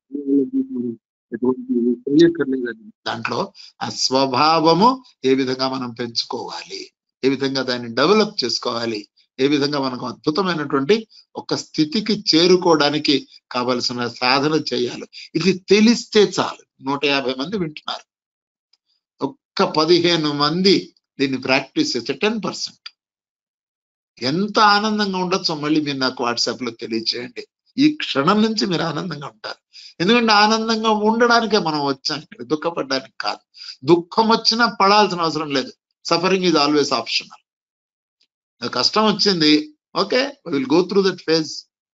దాంట్లో ఆ స్వభావము ఏ విధంగా మనం పెంచుకోవాలి, ఏ విధంగా దాన్ని డెవలప్ చేసుకోవాలి, ఏ విధంగా మనకు అద్భుతమైనటువంటి ఒక స్థితికి చేరుకోవడానికి కావలసిన సాధన చేయాలి. ఇది తెలిస్తే చాలు. 150 మంది వింటున్నారు, ఒక్క 15 మంది దీన్ని ప్రాక్టీస్ చేస్తే 10%. ఎంత ఆనందంగా ఉండొచ్చో మళ్ళీ మీరు నాకు వాట్సాప్ లో తెలియచేయండి. ఈ క్షణం నుంచి మీరు ఆనందంగా ఉంటారు. ఎందుకంటే ఆనందంగా ఉండడానికే మనం వచ్చాం, ఇక్కడ దుఃఖపడడానికి కాదు. దుఃఖం వచ్చినా పడాల్సిన అవసరం లేదు. Suffering is always optional. కష్టం వచ్చింది, okay, will go through that phase.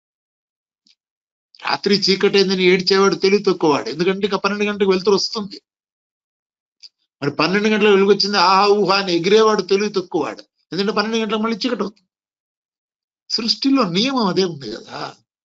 రాత్రి చీకటైందని ఏడ్చేవాడు తెలివి తక్కువవాడు, ఎందుకంటే ఇక 12 గంటలకు వెళ్తూ వస్తుంది. మరి 12 గంటలకు వెలుగు వచ్చింది ఆహా ఊహా అని ఎగిరేవాడు తెలివి తక్కువవాడు, ఎందుకంటే 12 గంటలకు మళ్ళీ చీకటి అవుతుంది. సృష్టిలో నియమం అదే ఉంది కదా.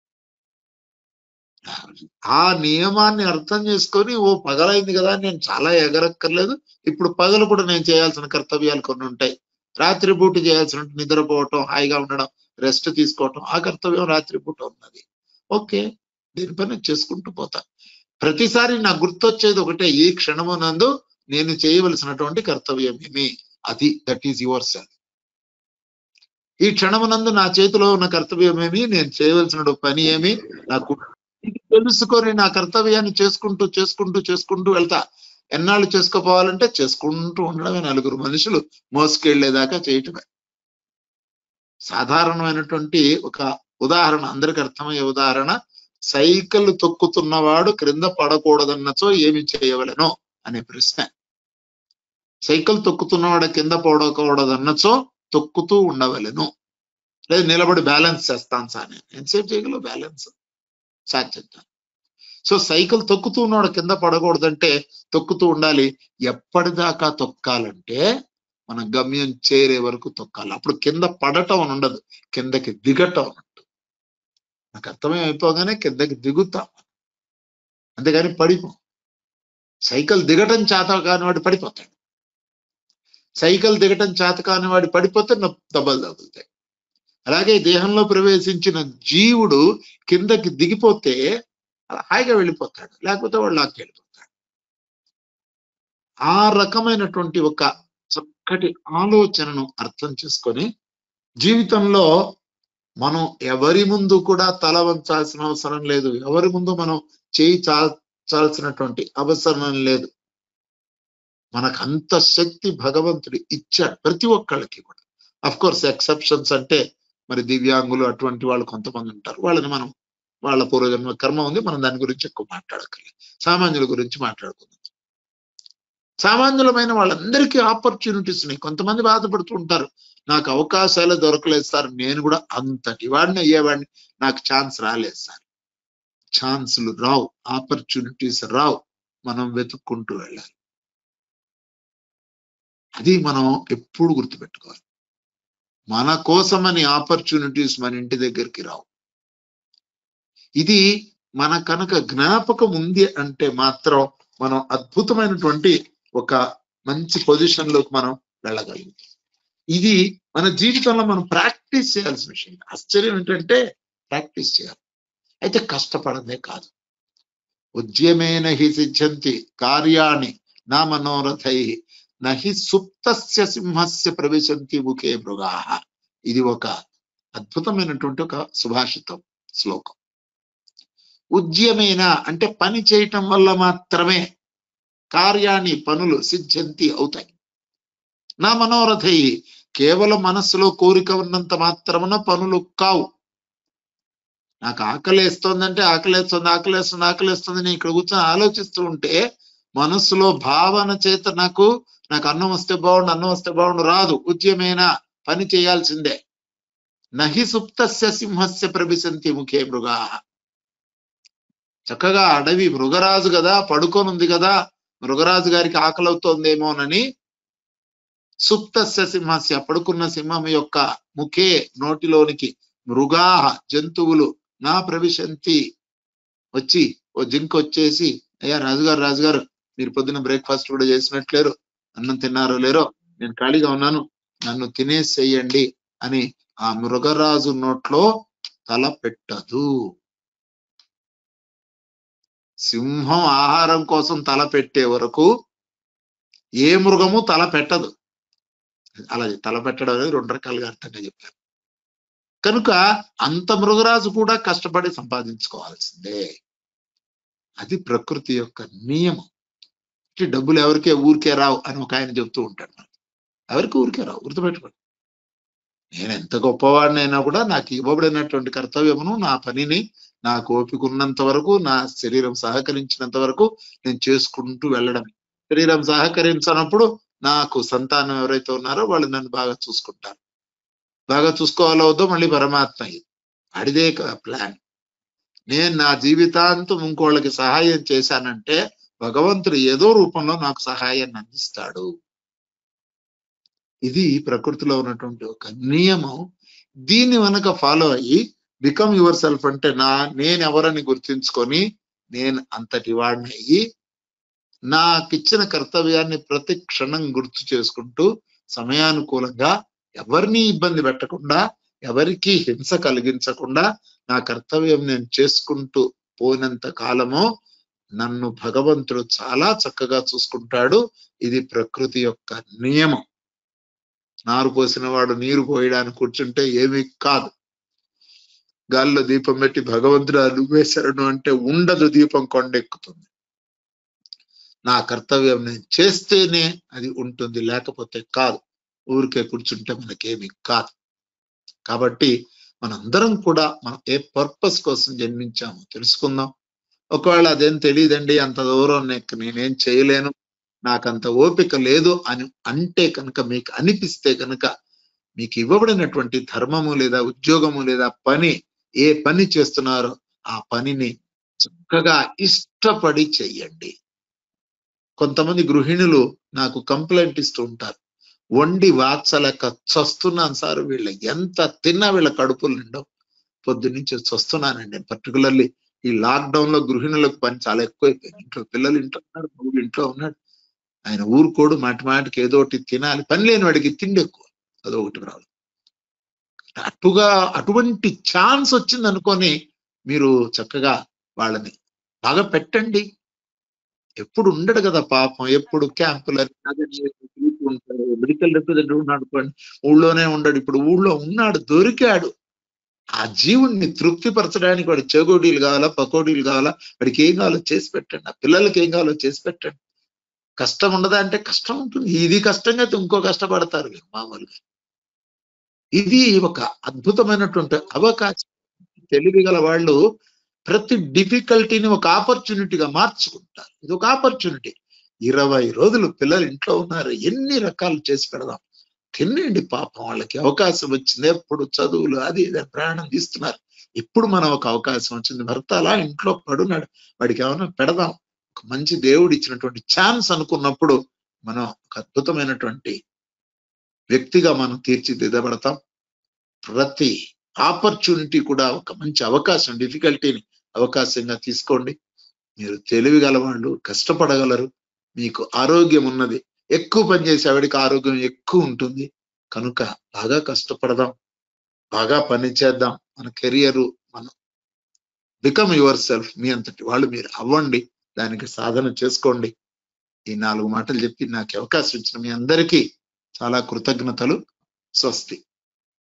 ఆ నియమాన్ని అర్థం చేసుకొని ఓ పగలైంది కదా నేను చాలా ఎగరక్కర్లేదు, ఇప్పుడు పగలు కూడా నేను చేయాల్సిన కర్తవ్యాలు కొన్ని ఉంటాయి. రాత్రి పూట చేయాల్సిన నిద్రపోవటం, హాయిగా ఉండడం, రెస్ట్ తీసుకోవటం, ఆ కర్తవ్యం రాత్రి పూట ఉన్నది. ఓకే, దీని పని చేసుకుంటూ పోతా. ప్రతిసారి నాకు గుర్తొచ్చేది ఒకటే, ఈ క్షణమునందు నేను చేయవలసినటువంటి కర్తవ్యం ఏమి, అది దట్ ఈజ్ యువర్ సెల్ఫ్. ఈ క్షణమునందు నా చేతిలో ఉన్న కర్తవ్యం ఏమి, నేను చేయవలసిన పని ఏమి, నాకు తెలుసుకొని నా కర్తవ్యాన్ని చేసుకుంటూ చేసుకుంటూ చేసుకుంటూ వెళ్తా. ఎన్నాళ్ళు చేసుకోపోవాలంటే చేసుకుంటూ ఉండడమే. నలుగురు మనుషులు మోసుకెళ్లేదాకా చేయటమే. సాధారణమైనటువంటి ఒక ఉదాహరణ, అందరికి అర్థమయ్యే ఉదాహరణ, సైకిల్ తొక్కుతున్నవాడు క్రింద పడకూడదన్నచో ఏమి చేయవలెనో అనే ప్రశ్న. సైకిల్ తొక్కుతున్నవాడు కింద పడకూడదన్నచో తొక్కుతూ ఉండవలెను, లేదు నిలబడి బ్యాలెన్స్ చేస్తాను సార్, నేను ఎంతసేపు చేయగలవు బ్యాలెన్స్ సాధ్యత. సో సైకిల్ తొక్కుతూ ఉన్నాడు, కింద పడకూడదంటే తొక్కుతూ ఉండాలి. ఎప్పటిదాకా తొక్కాలంటే మన గమ్యం చేరే వరకు తొక్కాలి. అప్పుడు కింద పడటం అని ఉండదు, కిందకి దిగటం అన్నట్టు. నాకు అర్థమే అయిపోగానే కిందకి దిగుతాం, అంతేగాని పడిపో. సైకిల్ దిగటం చేత కాని వాడు పడిపోతాడు, సైకిల్ దిగటం చేత కాని వాడు పడిపోతే దెబ్బలు తగులుతాయి. అలాగే దేహంలో ప్రవేశించిన జీవుడు కిందకి దిగిపోతే హాయిగా వెళ్ళిపోతాడు, లేకపోతే వాడు లాక్కి వెళ్ళిపోతాడు. ఆ రకమైనటువంటి ఒక చక్కటి ఆలోచనను అర్థం చేసుకొని జీవితంలో మనం ఎవరి ముందు కూడా తల వంచాల్సిన అవసరం లేదు, ఎవరి ముందు మనం చేయి చాల్సినటువంటి అవసరం లేదు. మనకు అంత శక్తి భగవంతుడు ఇచ్చాడు ప్రతి ఒక్కళ్ళకి కూడా. అఫ్ కోర్స్ ఎక్సెప్షన్స్ అంటే మరి దివ్యాంగులు అటువంటి వాళ్ళు కొంతమంది ఉంటారు, వాళ్ళని మనం వాళ్ళ పూర్వజన్మ కర్మ ఉంది, మనం దాని గురించి ఎక్కువ మాట్లాడక్కర్లేదు. సామాన్యుల గురించి మాట్లాడుకుందాం. సామాన్యులమైన వాళ్ళందరికీ ఆపర్చునిటీస్ ఉన్నాయి. కొంతమంది బాధపడుతూ ఉంటారు, నాకు అవకాశాలు దొరకలేదు సార్, నేను కూడా అంతటి వాడిని అయ్యేవాడిని, నాకు ఛాన్స్ రాలేదు సార్. ఛాన్సులు రావు, ఆపర్చునిటీస్ రావు, మనం వెతుక్కుంటూ వెళ్ళాలి. అది మనం ఎప్పుడు గుర్తుపెట్టుకోవాలి. మన కోసమని ఆపర్చునిటీస్ మన ఇంటి దగ్గరికి రావు. ఇది మన కనుక జ్ఞాపకం ఉంది అంటే మాత్రం మనం అద్భుతమైనటువంటి ఒక మంచి పొజిషన్ లోకి మనం వెళ్ళగలుగుతాం. ఇది మన జీవితంలో మనం ప్రాక్టీస్ చేయాల్సిన విషయం. ఆశ్చర్యం ఏంటంటే ప్రాక్టీస్ చేయాలి, అయితే కష్టపడదే కాదు. ఉద్యమేన హి సిద్ధ్యంతి కార్యాణి నా మనోరథై నహి సుప్తస్య సింహస్య ప్రవేశంతి ముఖే మృగాః. ఇది ఒక అద్భుతమైనటువంటి ఒక సుభాషితం, శ్లోకం. ఉద్యమేన అంటే పని చేయటం వల్ల మాత్రమే కార్యాన్ని పనులు సిద్ధ్యంతి అవుతాయి. నా మనోరథై కేవలం మనస్సులో కోరిక ఉన్నంత మాత్రమున పనులు కావు. నాకు ఆకలేస్తోందంటే ఆకలేస్తుంది ఆకలేస్తుంది ఆకలేస్తుంది నేను ఇక్కడ కూర్చొని ఆలోచిస్తూ ఉంటే మనస్సులో భావన చేత నాకు అన్నం వస్తే బాగుండు రాదు. ఉద్యమేన పని చేయాల్సిందే. నహి సుప్తస్య సింహస్య ప్రవిశంతి ముఖే మృగాః. చక్కగా అడవి మృగరాజు కదా, పడుకొని ఉంది కదా, మృగరాజు గారికి ఆకలవుతోందేమోనని సుప్తస్య సింహస్య పడుకున్న సింహం యొక్క ముఖే నోటిలోనికి మృగాః జంతువులు నా ప్రవిశంతి వచ్చి, ఓ జింక వచ్చేసి, అయ్యా రాజుగారు మీరు పొద్దున బ్రేక్ఫాస్ట్ కూడా చేసినట్లేరు, అన్నం తిన్నారో లేరో, నేను ఖాళీగా ఉన్నాను, నన్ను తినేసేయండి అని ఆ మృగరాజు నోట్లో తల పెట్టదు. సింహం ఆహారం కోసం తల పెట్టే వరకు ఏ మృగము తల పెట్టదు. అలాగే తల పెట్టడం అనేది 2 రకాలుగా అర్థంగా చెప్పారు. కనుక అంత మృగరాజు కూడా కష్టపడి సంపాదించుకోవాల్సిందే. అది ప్రకృతి యొక్క నియమం. డబ్బులు ఎవరికే ఊరికే రావు అని ఒక ఆయన చెప్తూ ఉంటాడు. ఎవరికి ఊరికే రావు, గుర్తుపెట్టుకోండి. నేను ఎంత గొప్పవాడినైనా కూడా నాకు ఇవ్వబడినటువంటి కర్తవ్యమును, నా పనిని నాకు ఓపిక ఉన్నంత వరకు, నా శరీరం సహకరించినంత వరకు నేను చేసుకుంటూ వెళ్ళడం. శరీరం సహకరించినప్పుడు నాకు సంతానం ఎవరైతే ఉన్నారో వాళ్ళు నన్ను బాగా చూసుకుంటారు. బాగా చూసుకోవాలో వద్దో మళ్ళీ పరమాత్మ అడిదే ప్లాన్. నేను నా జీవితాంతం ఇంకోళ్ళకి సహాయం చేశానంటే భగవంతుడు ఏదో రూపంలో నాకు సహాయాన్ని అందిస్తాడు. ఇది ప్రకృతిలో ఉన్నటువంటి ఒక నియమం. దీన్ని వెనక ఫాలో అయ్యి బికమ్ యువర్ సెల్ఫ్ అంటే నేను ఎవరని గుర్తించుకొని నేను అంతటి వాడిని అయ్యి నాకిచ్చిన కర్తవ్యాన్ని ప్రతి క్షణం గుర్తు చేసుకుంటూ సమయానుకూలంగా ఎవరిని ఇబ్బంది పెట్టకుండా, ఎవరికి హింస కలిగించకుండా నా కర్తవ్యం నేను చేసుకుంటూ పోయినంత కాలము నన్ను భగవంతుడు చాలా చక్కగా చూసుకుంటాడు. ఇది ప్రకృతి యొక్క నియమం. నారు పోసిన వాడు నీరు పోయడానికి కూర్చుంటే ఏమీ కాదు. గాలిలో దీపం పెట్టి భగవంతుడు నువ్వే శరణు అంటే ఉండదు, దీపం కొండెక్కుతుంది. నా కర్తవ్యం నేను చేస్తేనే అది ఉంటుంది, లేకపోతే కాదు. ఊరికే కూర్చుంటే మనకేమి కాదు. కాబట్టి మనందరం కూడా మనం ఏ పర్పస్ కోసం జన్మించామో తెలుసుకుందాం. ఒకవేళ అదేం తెలియదండి, అంత దూరం నేనేం చేయలేను, నాకంత ఓపిక లేదు అని అంటే కనుక, మీకు అనిపిస్తే కనుక మీకు ఇవ్వబడినటువంటి ధర్మము లేదా ఉద్యోగము లేదా పని, ఏ పని చేస్తున్నారో ఆ పనిని చక్కగా ఇష్టపడి చెయ్యండి. కొంతమంది గృహిణులు నాకు కంప్లైంట్ ఇస్తూ ఉంటారు, వండి వాచలేక చస్తున్నాను సార్, వీళ్ళ ఎంత తిన్నా వీళ్ళ కడుపులు నిండవు, పొద్దున్నుంచి చస్తున్నానండి. పర్టికులర్లీ ఈ లాక్డౌన్ లో గృహిణులకు పని చాలా ఎక్కువైపోయింది. ఇంట్లో పిల్లలు ఇంట్లో ఉన్నారు, నువ్వు ఇంట్లో ఉన్నాడు, ఆయన ఊరుకోడు, మాటికి ఏదో ఒకటి తినాలి. పని లేని వాడికి తిండి ఎక్కువ, అదొకటి రాదు. అటువంటి ఛాన్స్ వచ్చింది అనుకొని మీరు చక్కగా వాళ్ళని బాగా పెట్టండి. ఎప్పుడు ఉండడు కదా పాపం, ఎప్పుడు క్యాంపులని ఉంటాడు. మెడికల్ రిప్రజెంటేటివ్ ఉన్నాడు అనుకోండి, ఊళ్ళోనే ఉండడు. ఇప్పుడు ఊళ్ళో ఉన్నాడు, దొరికాడు. ఆ జీవుణ్ణి తృప్తిపరచడానికి వాడి చెగోడీలు కావాలా, పకోడీలు కావాలా, వాడికి ఏం కావాలో చేసి పెట్టండి. ఆ పిల్లలకి ఏం కావాలో చేసి పెట్టండి. కష్టం ఉండదా అంటే కష్టం ఉంటుంది. ఇది కష్టంగా ఇంకో కష్టపడతారు మామూలుగా. ఇది ఒక అద్భుతమైనటువంటి అవకాశం. తెలివిగల వాళ్ళు ప్రతి డిఫికల్టీని ఒక ఆపర్చునిటీగా మార్చుకుంటారు. ఇది ఒక ఆపర్చునిటీ. 20 రోజులు పిల్లలు ఇంట్లో ఉన్నారు, ఎన్ని రకాలు చేసి పెడదాం. తినండి పాపం, వాళ్ళకి అవకాశం వచ్చింది. ఎప్పుడు చదువులు అది ఇది ప్రయాణం తీస్తున్నారు. ఇప్పుడు మనం ఒక అవకాశం వచ్చింది, భర్త అలా ఇంట్లో పడున్నాడు, వాడికి ఏమైనా పెడదాం. ఒక మంచి దేవుడు ఇచ్చినటువంటి ఛాన్స్ అనుకున్నప్పుడు మనం ఒక అద్భుతమైనటువంటి వ్యక్తిగా మనం తీర్చిదిద్దబడతాం. ప్రతి ఆపర్చునిటీ కూడా ఒక మంచి అవకాశం, డిఫికల్టీని అవకాశంగా తీసుకోండి. మీరు తెలివి గలవాళ్ళు, కష్టపడగలరు, మీకు ఆరోగ్యం ఉన్నది. ఎక్కువ పని చేసేవాడికి ఆరోగ్యం ఎక్కువ ఉంటుంది. కనుక బాగా కష్టపడదాం, బాగా పని చేద్దాం. మన కెరియర్ మనం బికమ్ యువర్ సెల్ఫ్, మీ అంతటి వాళ్ళు మీరు అవ్వండి, దానికి సాధన చేసుకోండి. ఈ 4 మాటలు చెప్పి నాకు అవకాశం ఇచ్చిన మీ అందరికీ చాలా కృతజ్ఞతలు. స్వస్తి.